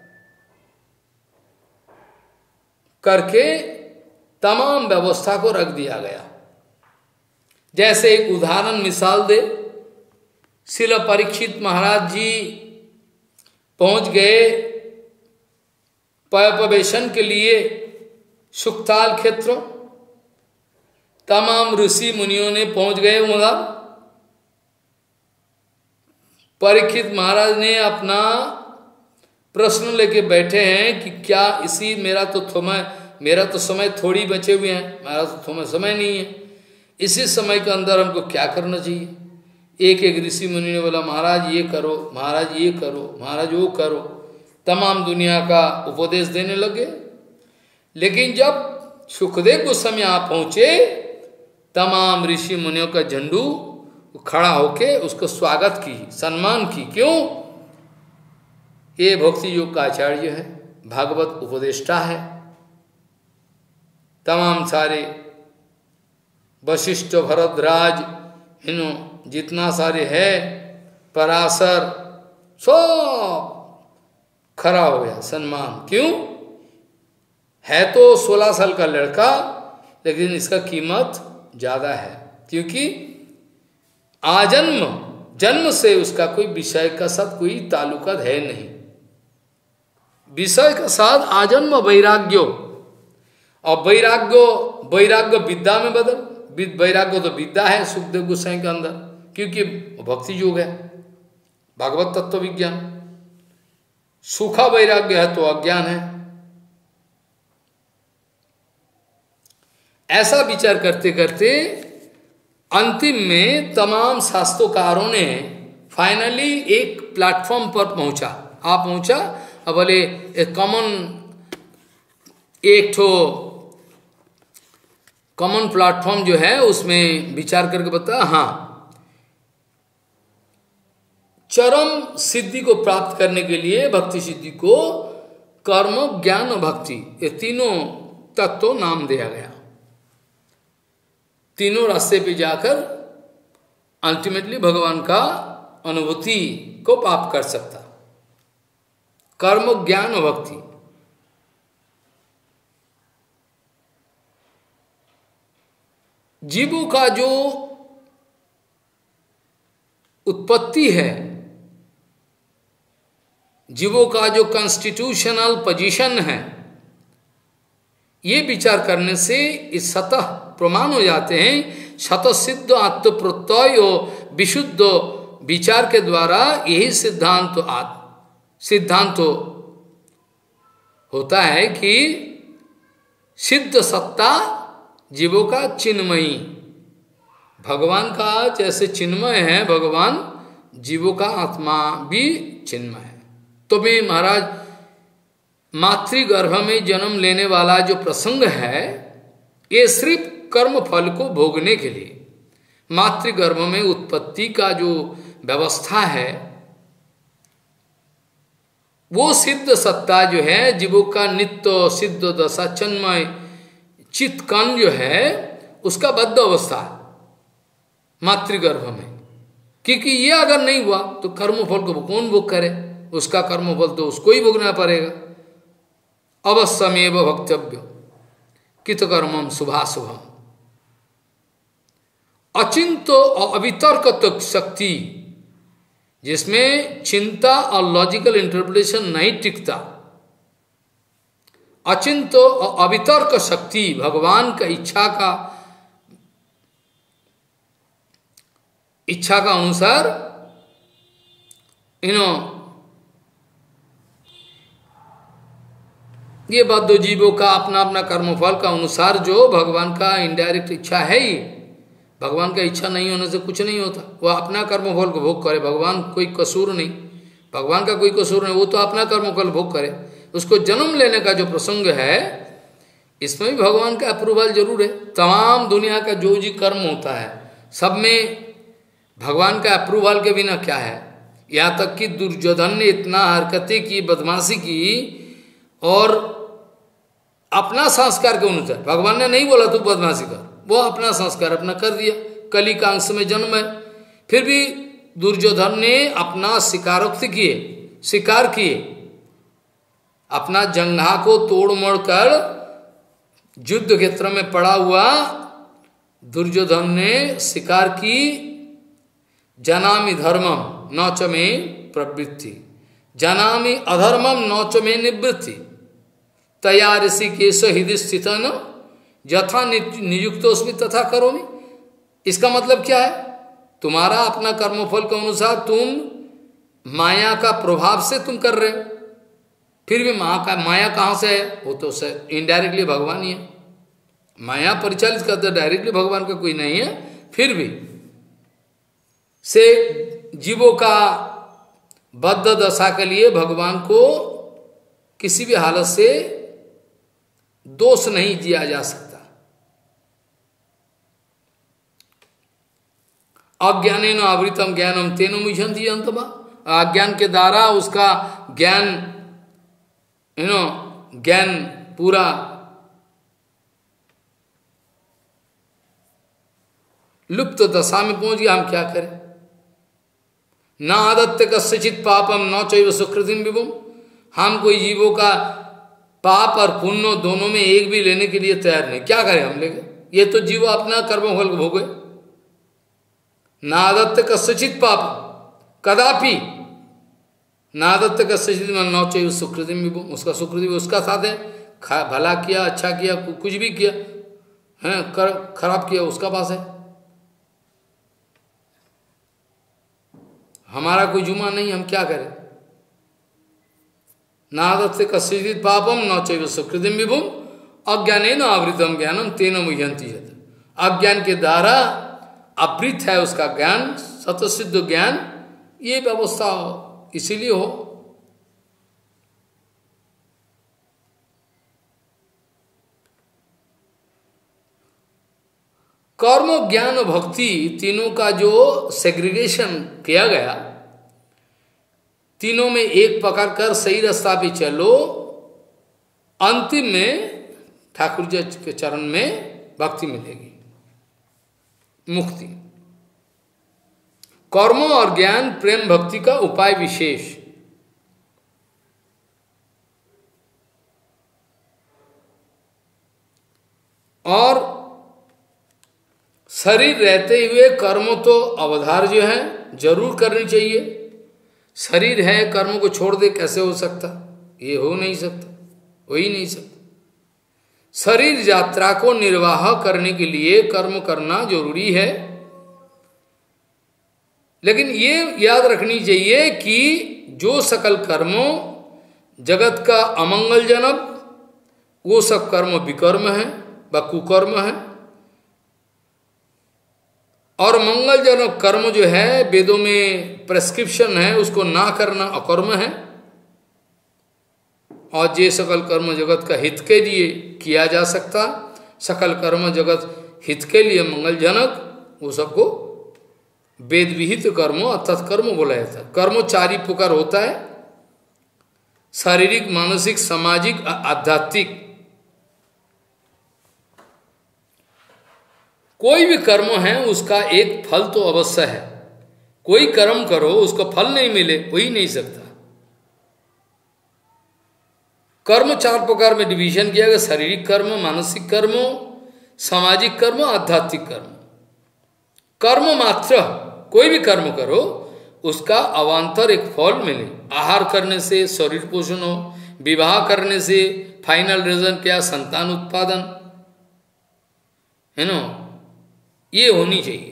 करके तमाम व्यवस्था को रख दिया गया। जैसे एक उदाहरण मिसाल दे, श्रील परीक्षित महाराज जी पहुंच गए पयपवेशन के लिए सुखताल क्षेत्र। तमाम ऋषि मुनियों ने पहुंच गए उधर। परीक्षित महाराज ने अपना प्रश्न लेके बैठे हैं कि क्या इसी मेरा तो समय थोड़ी बचे हुए हैं, मेरा तो समय नहीं है, इसी समय के अंदर हमको क्या करना चाहिए। एक एक ऋषि मुनि ने बोला महाराज ये करो, महाराज ये करो, महाराज वो करो, तमाम दुनिया का उपदेश देने लगे। लेकिन जब सुखदेव गोस्वामी यहाँ पहुंचे, तमाम ऋषि मुनियों का झंडू खड़ा होके उसको स्वागत की, सम्मान की। क्यों? ये भक्ति योग का आचार्य है, भागवत उपदेष्टा है। तमाम सारे वशिष्ठ, भरद्वाज, जितना सारे है, पराशर, सब खड़ा हो गया सम्मान। क्यों? है तो 16 साल का लड़का, लेकिन इसका कीमत ज्यादा है, क्योंकि जन्म से उसका कोई विषय का साथ कोई ताल्लुकात है नहीं। विषय का साथ आजन्म वैराग्यो, और वैराग्य विद्या में बदल, वैराग्य तो विद्या है सुखदेव गोस्वामी के अंदर, क्योंकि भक्ति योग है, भागवत तत्व विज्ञान। सूखा वैराग्य है तो अज्ञान है। ऐसा विचार करते करते अंतिम में तमाम शास्त्रोकारों ने फाइनली एक प्लेटफॉर्म पर पहुंचा। पहुंचा अब बोले एक कॉमन प्लेटफॉर्म जो है उसमें विचार करके बता। हाँ, चरम सिद्धि को प्राप्त करने के लिए, भक्ति सिद्धि को, कर्म, ज्ञान और भक्ति, ये तीनों तत्व नाम दिया गया। तीनों रास्ते पे जाकर अल्टीमेटली भगवान का अनुभूति को प्राप्त कर सकता। कर्म, ज्ञान और भक्ति। जीवों का जो उत्पत्ति है, जीवों का जो कॉन्स्टिट्यूशनल पोजीशन है, ये विचार करने से इस सतह प्रमाण हो जाते हैं। शतसिद्ध आत्मप्रत्यय विशुद्ध विचार के द्वारा यही सिद्धांत होता है कि सिद्ध सत्ता जीवों का चिन्मयी, भगवान का जैसे चिन्मय है भगवान, जीवों का आत्मा भी चिन्मय है। तो भी महाराज मातृगर्भ में जन्म लेने वाला जो प्रसंग है, ये सिर्फ कर्म फल को भोगने के लिए, मातृगर्भ में उत्पत्ति का जो व्यवस्था है, वो सिद्ध सत्ता जो है, जीवों का नित्य सिद्ध दशा चिन्मय चित्तकण जो है, उसका बद्ध अवस्था है मातृगर्भ में। क्योंकि ये अगर नहीं हुआ तो कर्मफल को कौन भोग करे? उसका कर्मफल तो उसको ही भोगना पड़ेगा। अवश्यमेव भक्तव्य कृतकर्मम शुभाशुभम। अचिंत और अवितर्क शक्ति, जिसमें चिंता और लॉजिकल इंटरप्रिटेशन नहीं टिकता, अचिंत और अवितर्क शक्ति, भगवान का इच्छा का अनुसार ये बद्ध जीवों का अपना अपना कर्मफल का अनुसार जो भगवान का इनडायरेक्ट इच्छा है ही, भगवान का इच्छा नहीं होने से कुछ नहीं होता। वह अपना कर्मफल को भोग करे, भगवान कोई कसूर नहीं, भगवान का कोई कसूर नहीं, वो तो अपना कर्मफल भोग करे। उसको जन्म लेने का जो प्रसंग है, इसमें भी भगवान का अप्रूवल जरूर है। तमाम दुनिया का जो जी कर्म होता है, सब में भगवान का अप्रूवल के बिना क्या है। यहाँ तक कि दुर्योधन ने इतना हरकतें की, बदमाशी की, और अपना संस्कार के अनुसार, भगवान ने नहीं बोला तू बदमाशी कर, वो अपना संस्कार अपना कर दिया। कली का अंश में जन्म है, फिर भी दुर्योधन ने अपना शिकार किए, अपना जंघा को तोड़ मोड़ कर युद्ध क्षेत्र में पड़ा हुआ दुर्योधन ने शिकार की। जनामि धर्मम न च मे प्रवृत्ति, जानामि अधर्मम न च मे निवृत्ति तया ऋषिकेश हृदय स्थित न यथा नियुक्तोस्मि तथा करोमि। इसका मतलब क्या है? तुम्हारा अपना कर्मफल के अनुसार तुम माया का प्रभाव से तुम कर रहे हो, फिर भी माया कहाँ से है? वो तो इनडायरेक्टली भगवान ही है। माया परिचालित करते, डायरेक्टली भगवान का कोई नहीं है। फिर भी से जीवों का बद्ध दशा के लिए भगवान को किसी भी हालत से दोष नहीं दिया जा सकता। अज्ञानेन आवृतम ज्ञानम तेन मुह्यन्ति यन्तमा, अज्ञान के द्वारा उसका ज्ञान ज्ञान पूरा लुप्त दशा में पहुंच गया। हम क्या करें? न आदत्य कस्यचित पापम न चैव सुकृतिम विभुम, हम कोई जीवों का पाप और पुण्य दोनों में एक भी लेने के लिए तैयार नहीं। क्या करें हम लेंगे? ये तो जीव अपना कर्मफल को भोगे। नादत्त कस्यचित पाप कदापि, नादत्त कस्यचित न चैव सुकृतिम विभुम, उसका सुकृति उसका साथ है। भला किया, अच्छा किया, कुछ भी किया है, खराब किया उसका पास है। हमारा कोई जुमा नहीं, हम क्या करें? नादत्ते कस्यचित् पापम न चैव सुकृतिम विभुम अज्ञानेन आवृतम ज्ञानम तेन मुह्यन्ति यत्, अज्ञान के द्वारा आवृत है उसका ज्ञान, सतसिद्ध ज्ञान। ये व्यवस्था इसीलिए हो। कर्म ज्ञान भक्ति तीनों का जो सेग्रीगेशन किया गया, तीनों में एक पकड़ कर सही रास्ता पे चलो, अंतिम में ठाकुर जी के चरण में भक्ति मिलेगी, मुक्ति। कर्म और ज्ञान प्रेम भक्ति का उपाय विशेष। और शरीर रहते हुए कर्म तो अवधार जो है जरूर करनी चाहिए। शरीर है, कर्म को छोड़ दे कैसे हो सकता? ये हो नहीं सकता, हो ही नहीं सकता। शरीर यात्रा को निर्वाह करने के लिए कर्म करना जरूरी है, लेकिन ये याद रखनी चाहिए कि जो सकल कर्मों जगत का अमंगलजनक, वो सब कर्म विकर्म है व कुकर्म है, और मंगलजनक कर्म जो है वेदों में प्रेस्क्रिप्शन है, उसको ना करना अकर्म है। और जे सकल कर्म जगत का हित के लिए किया जा सकता, सकल कर्म जगत हित के लिए मंगलजनक, वो सबको वेद विहित कर्म अर्थात कर्म बोला जाता है। कर्म चारि प्रकार होता है, शारीरिक, मानसिक, सामाजिक, आध्यात्मिक। कोई भी कर्म है उसका एक फल तो अवश्य है। कोई कर्म करो उसको फल नहीं मिले, हो ही नहीं सकता। कर्म चार प्रकार में डिवीजन किया गया, शारीरिक कर्म, मानसिक कर्म, सामाजिक कर्म, आध्यात्मिक कर्म। कर्म मात्र, कोई भी कर्म करो उसका अवान्तर एक फल मिले। आहार करने से शरीर पोषण हो, विवाह करने से फाइनल रिजल्ट क्या? संतान उत्पादन है ना, ये होनी चाहिए।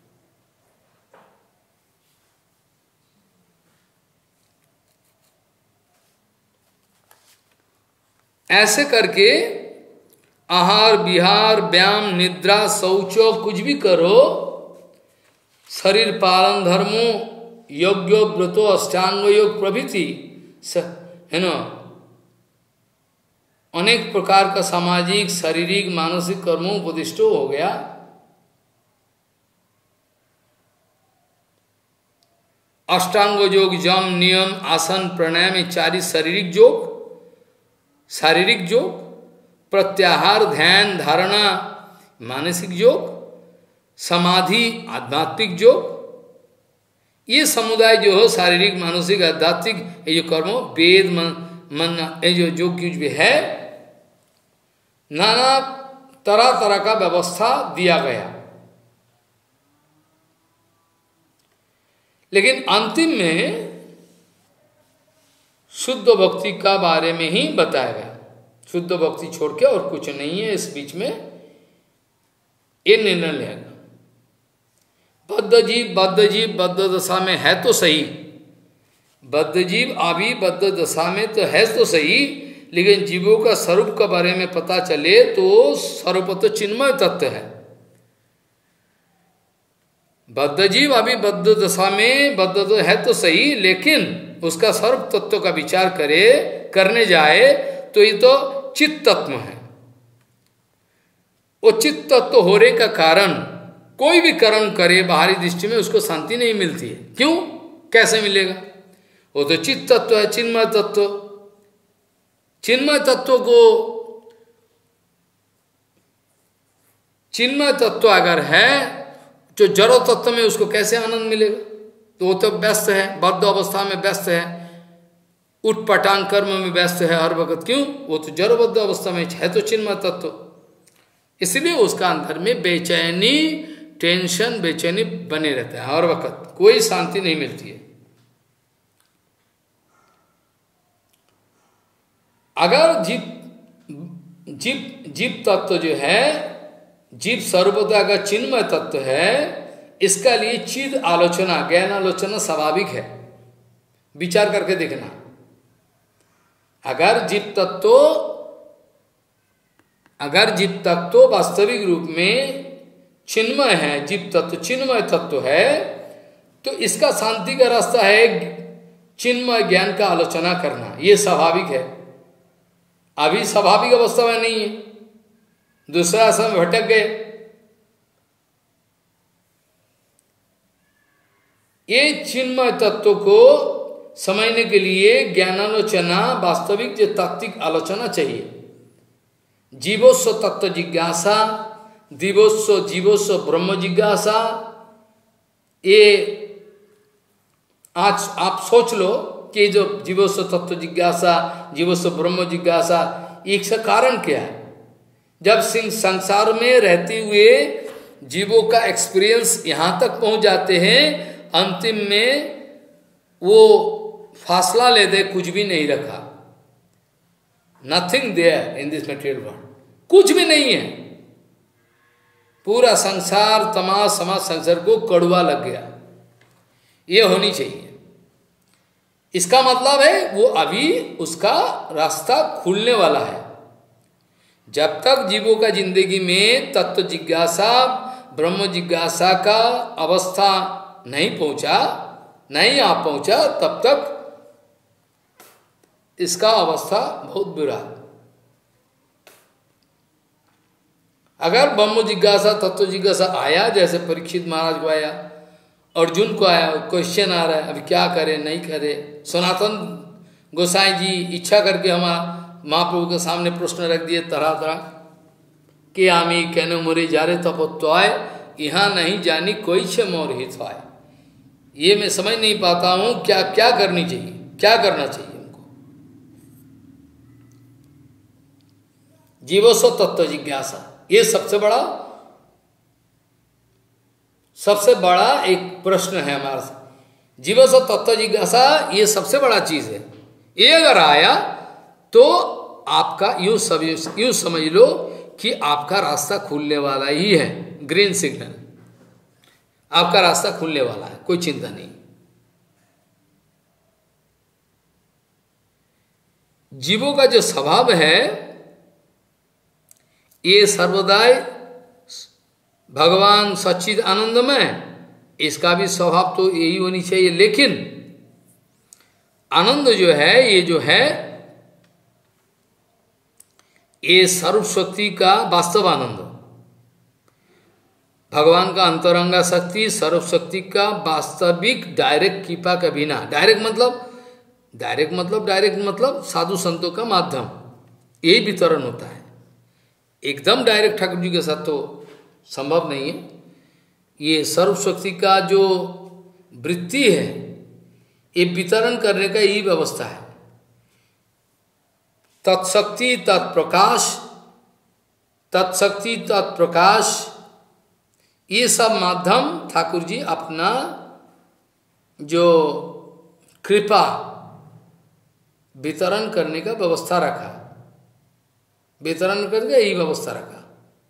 ऐसे करके आहार विहार व्यायाम निद्रा शौच कुछ भी करो, शरीर पालन धर्मों यज्ञ व्रतो अष्टांग योग प्रभृति है ना, अनेक प्रकार का सामाजिक शारीरिक मानसिक कर्मों उपदिष्ट हो गया। अष्टांग योग, जम, नियम, आसन, प्राणायाम, ये चारि शारीरिक योग, शारीरिक योग, प्रत्याहार, ध्यान, धारणा, मानसिक योग, समाधि, आध्यात्मिक योग। ये समुदाय जो हो शारीरिक, मानसिक, आध्यात्मिक, ये जो कर्म वेद मन ये जो योग कुछ भी है, नाना तरह तरह का व्यवस्था दिया गया। लेकिन अंतिम में शुद्ध भक्ति का बारे में ही बताया गया। शुद्ध भक्ति छोड़ के और कुछ नहीं है इस बीच में, ये निर्णय लेगा। बद्ध जीव बद्ध दशा में है तो सही, बद्ध जीव अभी बद्ध दशा में तो है तो सही, लेकिन जीवों का स्वरूप के बारे में पता चले तो स्वरूप तो चिन्मय तत्व है। बद्ध जीव अभी बद्ध दशा में बद्ध तो है तो सही, लेकिन उसका स्वरूप तत्व का विचार करने जाए तो ये तो चित्त तत्व है। वो चित्त तत्व होने का कारण कोई भी कर्म करे बाहरी दृष्टि में उसको शांति नहीं मिलती है। क्यों, कैसे मिलेगा? वो तो चित्त तत्व है, चिन्मय तत्व। चिन्मय तत्व को, चिन्मय तत्व अगर है जो जड़ो तत्व में, उसको कैसे आनंद मिलेगा? तो वो तो व्यस्त है, बद्ध अवस्था में व्यस्त है, उठपटांग कर्म में व्यस्त है हर वक्त। क्यों? वो तो जड़बद्ध अवस्था में है तो चिन्मय तत्व, इसलिए उसका अंदर में बेचैनी, टेंशन, बेचैनी बने रहता है हर वक्त, कोई शांति नहीं मिलती है। अगर जीव तत्व जो है, जीव सर्वदा का चिन्मय तत्व है, इसका लिए चिद आलोचना, ज्ञान आलोचना स्वाभाविक है। विचार करके देखना, अगर जीव तत्व वास्तविक रूप में चिन्मय है, जीव तत्व चिन्मय तत्व है, तो इसका शांति का रास्ता है चिन्मय ज्ञान का आलोचना करना, ये स्वाभाविक है। अभी स्वाभाविक अवस्था में नहीं है, दूसरा आश्रम में भटक गए। ये चिन्मय तत्व को समझने के लिए ज्ञानालोचना, वास्तविक जो तात्विक आलोचना चाहिए। जीवोस्व तत्व जिज्ञासा, दिवोस्व जीवोस्व ब्रह्म जिज्ञासा, ये आज आप सोच लो कि जो जीवोस्व तत्व जिज्ञासा, जीवोस्व ब्रह्म जिज्ञासा, इसका कारण क्या है? जब संसार में रहते हुए जीवों का एक्सपीरियंस यहाँ तक पहुँच जाते हैं, अंतिम में वो फासला ले दे, कुछ भी नहीं रखा, nothing there in this material world, कुछ भी नहीं है। पूरा संसार, तमाम समाज संसार को कड़वा लग गया। ये होनी चाहिए। इसका मतलब है वो अभी उसका रास्ता खुलने वाला है। जब तक जीवों का जिंदगी में तत्व जिज्ञासा, ब्रह्म जिज्ञासा का अवस्था नहीं पहुंचा, नहीं आ पहुंचा, तब तक इसका अवस्था बहुत बुरा है। अगर ब्रह्म जिज्ञासा, तत्व जिज्ञासा आया, जैसे परीक्षित महाराज को आया, अर्जुन को आया, क्वेश्चन आ रहा है अभी क्या करे नहीं करे, सनातन गोसाई जी इच्छा करके हमारा महाप्रभु के सामने प्रश्न रख दिए तरह तरह कि आमी कहने मोरे जा रहे तपत्वाय, यहाँ नहीं जानी कोई छे मोर हित है। ये मैं समझ नहीं पाता हूँ क्या क्या करनी चाहिए, क्या करना चाहिए हमको। जीवोस्व तत्व जिज्ञासा, ये सबसे बड़ा एक प्रश्न है हमारा। जीवोस्व तत्व जिज्ञासा ये सबसे बड़ा चीज है। ये अगर आया तो आपका यूं समझ लो कि आपका रास्ता खुलने वाला ही है, ग्रीन सिग्नल, आपका रास्ता खुलने वाला है, कोई चिंता नहीं। जीवों का जो स्वभाव है ये सर्वदा भगवान सच्चिद आनंदमय, इसका भी स्वभाव तो यही होनी चाहिए। लेकिन आनंद जो है, ये जो है ये सर्वशक्ति का वास्तव आनंद, भगवान का अंतरंगा शक्ति, सर्वशक्ति का वास्तविक डायरेक्ट कृपा का बिना, डायरेक्ट मतलब साधु संतों का माध्यम, यही वितरण होता है। एकदम डायरेक्ट ठाकुर जी के साथ तो संभव नहीं है। ये सर्वशक्ति का जो वृत्ति है, ये वितरण करने का यही व्यवस्था है। तत्शक्ति तत्प्रकाश, ये सब माध्यम ठाकुर जी अपना जो कृपा वितरण करने का व्यवस्था रखा, वितरण करके यही व्यवस्था रखा।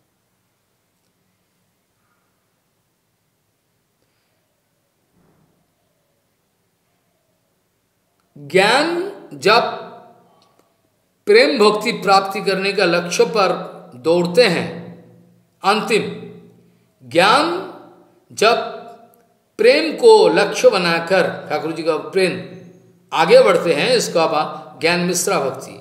ज्ञान जब प्रेम भक्ति प्राप्ति करने का लक्ष्य पर दौड़ते हैं, अंतिम ज्ञान जब प्रेम को लक्ष्य बनाकर ठाकुर जी का प्रेम आगे बढ़ते हैं, इसका ज्ञान मिश्रा भक्ति।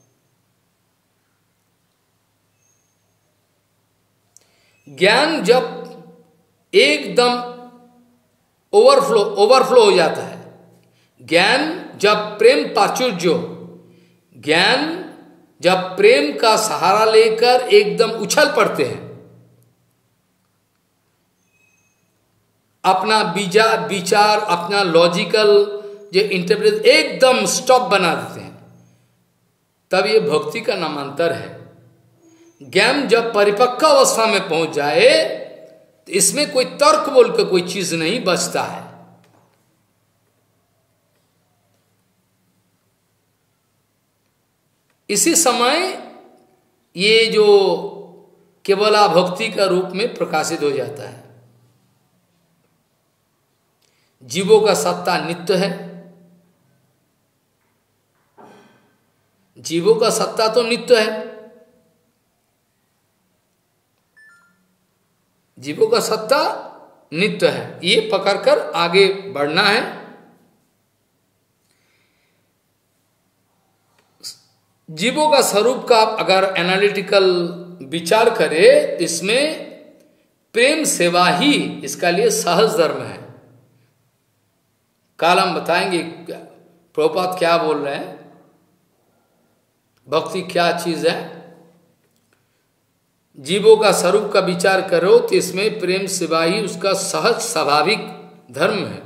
ज्ञान जब एकदम ओवरफ्लो हो जाता है, ज्ञान जब प्रेम प्राचुर्य, ज्ञान जब प्रेम का सहारा लेकर एकदम उछल पड़ते हैं, अपना विचार अपना लॉजिकल जो इंटरप्रेट एकदम स्टॉप बना देते हैं, तब ये भक्ति का नामांतर है। ज्ञान जब परिपक्व अवस्था में पहुंच जाए तो इसमें कोई तर्क बोल कर कोई चीज नहीं बचता है। इसी समय ये जो केवला भक्ति का रूप में प्रकाशित हो जाता है। जीवों का सत्ता नित्य है, जीवों का सत्ता तो नित्य है, जीवों का सत्ता नित्य है, ये पकड़कर आगे बढ़ना है। जीवों का स्वरूप का अगर एनालिटिकल विचार करें, इसमें प्रेम सेवा ही इसका लिए सहज धर्म है। कल हम बताएंगे प्रभुपाद क्या बोल रहे हैं, भक्ति क्या चीज है। जीवों का स्वरूप का विचार करो तो इसमें प्रेम सेवा ही उसका सहज स्वाभाविक धर्म है।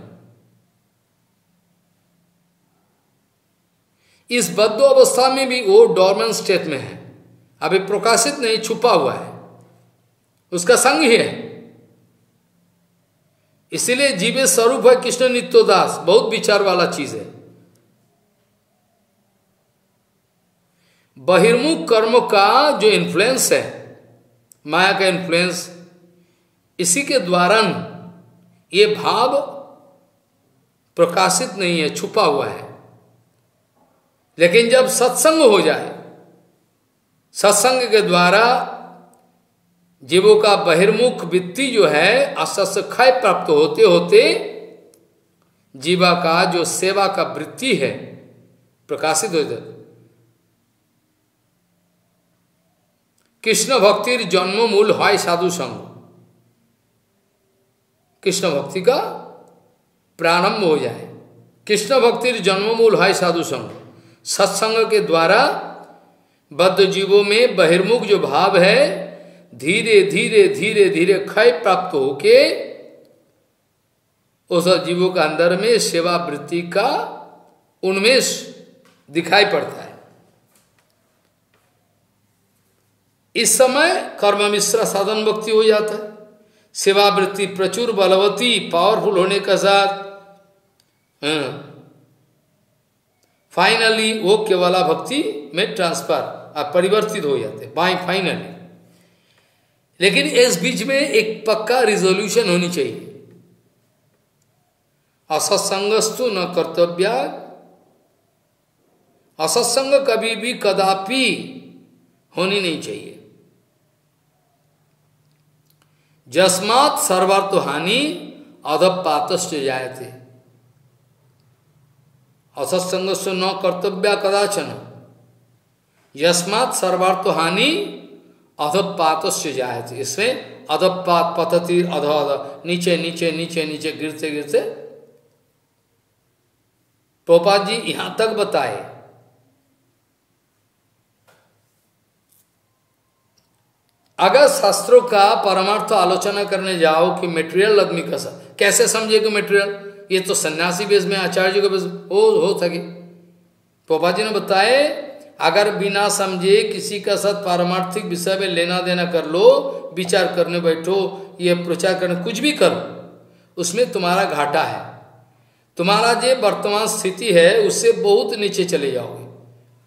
इस बद्ध अवस्था में भी वो डॉर्मेंट स्टेट में है, अभी प्रकाशित नहीं, छुपा हुआ है, उसका संग ही है। इसीलिए जीवे स्वरूप है कृष्ण नित्योदास, बहुत विचार वाला चीज है। बहिर्मुख कर्म का जो इन्फ्लुएंस है, माया का इन्फ्लुएंस, इसी के द्वारा ये भाव प्रकाशित नहीं है, छुपा हुआ है। लेकिन जब सत्संग हो जाए, सत्संग के द्वारा जीवों का बहिर्मुख वृत्ति जो है असस्य क्षय प्राप्त होते होते जीवा का जो सेवा का वृत्ति है प्रकाशित हो जाए। कृष्ण भक्तिर जन्म मूल है साधु संग, कृष्ण भक्ति का प्रारंभ हो जाए। कृष्ण भक्तिर जन्म मूल है साधु संग, सत्संग के द्वारा बद्ध जीवों में बहिर्मुख जो भाव है धीरे धीरे धीरे धीरे क्षय प्राप्त होके उस जीवों का अंदर में सेवा वृत्ति का उन्मेष दिखाई पड़ता है। इस समय कर्म मिश्रा साधन भक्ति हो जाता है। सेवा वृत्ति प्रचुर बलवती पावरफुल होने का साथ फाइनली वो केवला भक्ति में ट्रांसफर परिवर्तित हो जाते बाई फाइनली। लेकिन इस बीच में एक पक्का रिजोल्यूशन होनी चाहिए, असत्संगस्तु न कर्तव्या, असत्संग कभी भी कदापि होनी नहीं चाहिए। जस्मात् सर्वार्थ हानि अधपातश्च जायते, असत्संगस्तु न कर्तव्या कदाचन, यस्मात् सर्वार्थ हानि अधपातस्य जायते। इसमें अधपात पतति अध अध नीचे नीचे नीचे नीचे गिरते गिरते प्रभुपाद जी यहां तक बताए। अगर शास्त्रों का परमार्थ आलोचना करने जाओ कि मेटेरियल आदमी का कैसे समझेगा मेटेरियल, ये तो सन्यासी बेस में आचार्य का बेस हो सके। प्रभुपाद जी ने बताए अगर बिना समझे किसी का साथ पारमार्थिक विषय में लेना देना कर लो, विचार करने बैठो, ये प्रचार करने कुछ भी करो, उसमें तुम्हारा घाटा है। तुम्हारा जो वर्तमान स्थिति है उससे बहुत नीचे चले जाओगे।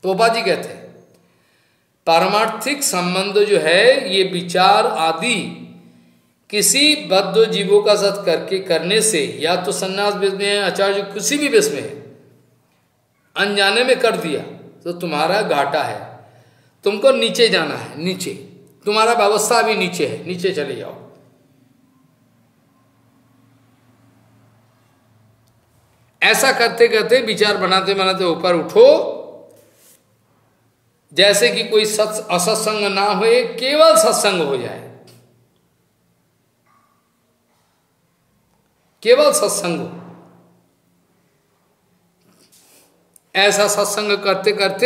पोपा जी कहते हैं पारमार्थिक संबंध जो है ये विचार आदि किसी बद्ध जीवों का साथ करके करने से, या तो संन्यास वेश में है, आचार्य किसी भी वेश में है, अनजाने में कर दिया तो तुम्हारा घाटा है, तुमको नीचे जाना है, नीचे तुम्हारा व्यवस्था भी नीचे है, नीचे चले जाओ। ऐसा करते करते विचार बनाते बनाते ऊपर उठो, जैसे कि कोई असत्संग ना होए, केवल सत्संग हो जाए, केवल सत्संग हो। ऐसा सत्संग करते करते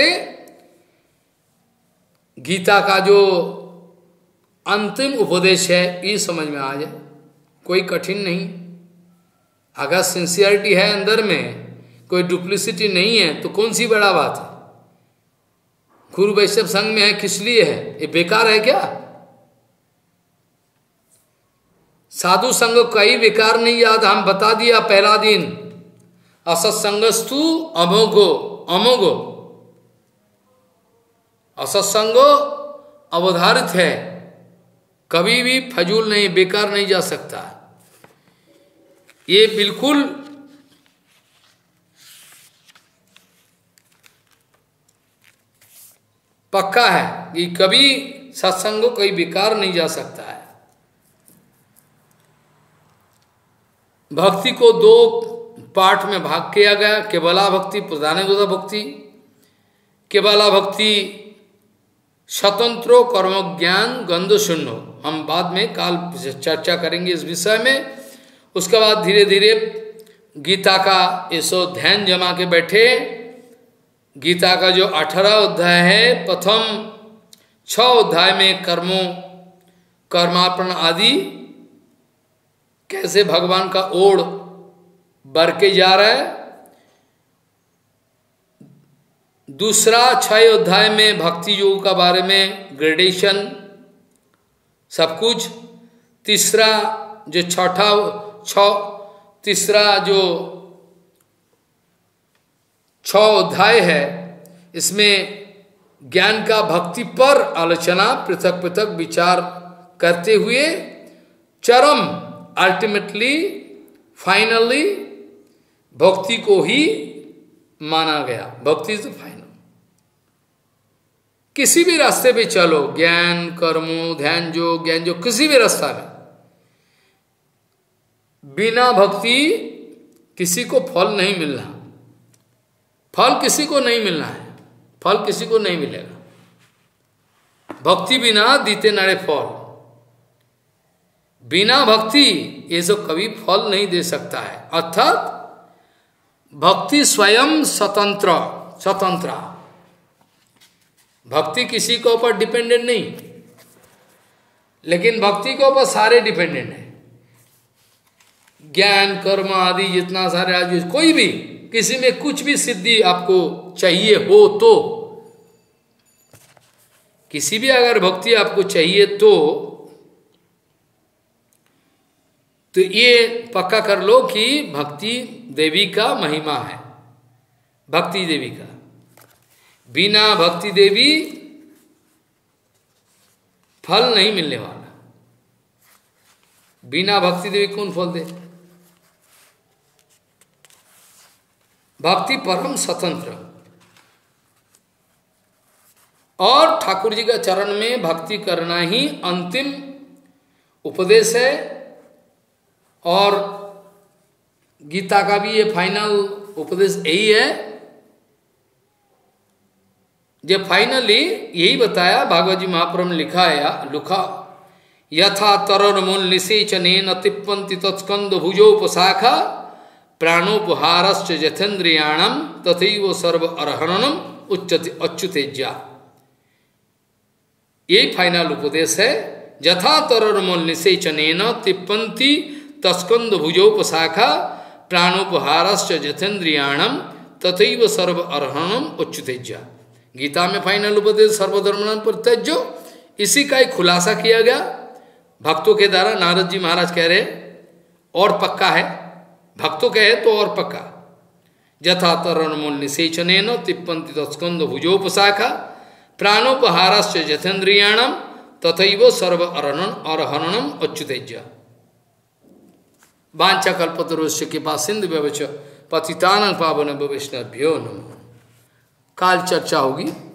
गीता का जो अंतिम उपदेश है ये समझ में आ जाए, कोई कठिन नहीं। अगर सिंसियरिटी है अंदर में, कोई डुप्लिसिटी नहीं है, तो कौन सी बड़ा बात है। गुरु वैष्णव संघ में है किस लिए है, ये बेकार है क्या? साधु संग कई बेकार नहीं याद, हम बता दिया पहला दिन। असत्संगस्तु अमोघो, अमोघो, असत्संगो अवधारित है, कभी भी फजूल नहीं, बेकार नहीं जा सकता। ये बिल्कुल पक्का है कि कभी सत्संग कोई बेकार नहीं जा सकता है। भक्ति को दो पार्ट में भाग किया गया, केवला भक्ति, प्रधानगोदा भक्ति। केवला भक्ति स्वतंत्रो कर्म ज्ञान गंध शून्यो, हम बाद में काल चर्चा करेंगे इस विषय में। उसके बाद धीरे धीरे गीता का ये सो ध्यान जमा के बैठे। गीता का जो 18 अध्याय है, प्रथम 6 अध्याय में कर्मों, कर्मार्पण आदि कैसे भगवान का ओढ़ बढ़ के जा रहा है। दूसरा 6 अध्याय में भक्ति योग का बारे में ग्रेडेशन सब कुछ। तीसरा जो तीसरा जो 6 अध्याय है, इसमें ज्ञान का भक्ति पर आलोचना, पृथक पृथक विचार करते हुए चरम अल्टीमेटली फाइनली भक्ति को ही माना गया। भक्ति इज फाइनल। किसी भी रास्ते पे चलो, ज्ञान कर्मो ध्यान जो ज्ञान जो किसी भी रास्ता में, बिना भक्ति किसी को फल नहीं मिलना। फल किसी को नहीं मिलना है, फल किसी को नहीं मिलेगा। भक्ति बिना दीते नारे फल, बिना भक्ति ये सब कभी फल नहीं दे सकता है। अर्थात भक्ति स्वयं स्वतंत्र, स्वतंत्र भक्ति किसी के ऊपर डिपेंडेंट नहीं, लेकिन भक्ति के ऊपर सारे डिपेंडेंट है। ज्ञान कर्म आदि जितना सारे आज कोई भी किसी में कुछ भी सिद्धि आपको चाहिए हो तो, किसी भी अगर भक्ति आपको चाहिए तो ये पक्का कर लो कि भक्ति देवी का महिमा है। भक्ति देवी का, बिना भक्ति देवी फल नहीं मिलने वाला। बिना भक्ति देवी कौन फल दे? भक्ति परम स्वतंत्र। और ठाकुर जी का चरण में भक्ति करना ही अंतिम उपदेश है। और गीता का भी ये फाइनल उपदेश यही है। जो फाइनली यही बताया, भागवत जी महापुराण में लिखा है, लुखा यथा तरर मूल निषेचनेन तिप्पन्ति तत्स्कंद भुजोपशाखा प्राणोपहारश्च यथेन्द्रियाणम तथैव सर्व अर्हणनम उच्चते अच्युतेज्या। यही फाइनल उपदेश है। यथा तरर मूल निषेचनेन तिप्पन्ति तस्कंद भुजोपशाखा प्राणोपहारश्च यथेन्द्रियाणम तथैव सर्व अर्हणनम उच्चतेज्या। गीता में फाइनल उपदेश सर्वधर्मणाम परित्यज्य, इसी का एक खुलासा किया गया भक्तों के द्वारा। नारद जी महाराज कह रहे और पक्का है, भक्तों कहे तो और पक्का। यथा तरणमूल निषेचनेन तिप्पन्ति तत्स्कंद भुजोपशाखा प्राणोपहारस्य यथेन्द्रियाणम तथैव सर्व अरहणनम अच्युतेज्य। वांछा कल्पतरुस्य कृपा सिंधु व्यवच पतितानंग पावन वैष्णव्यो नमः। काल चर्चा होगी।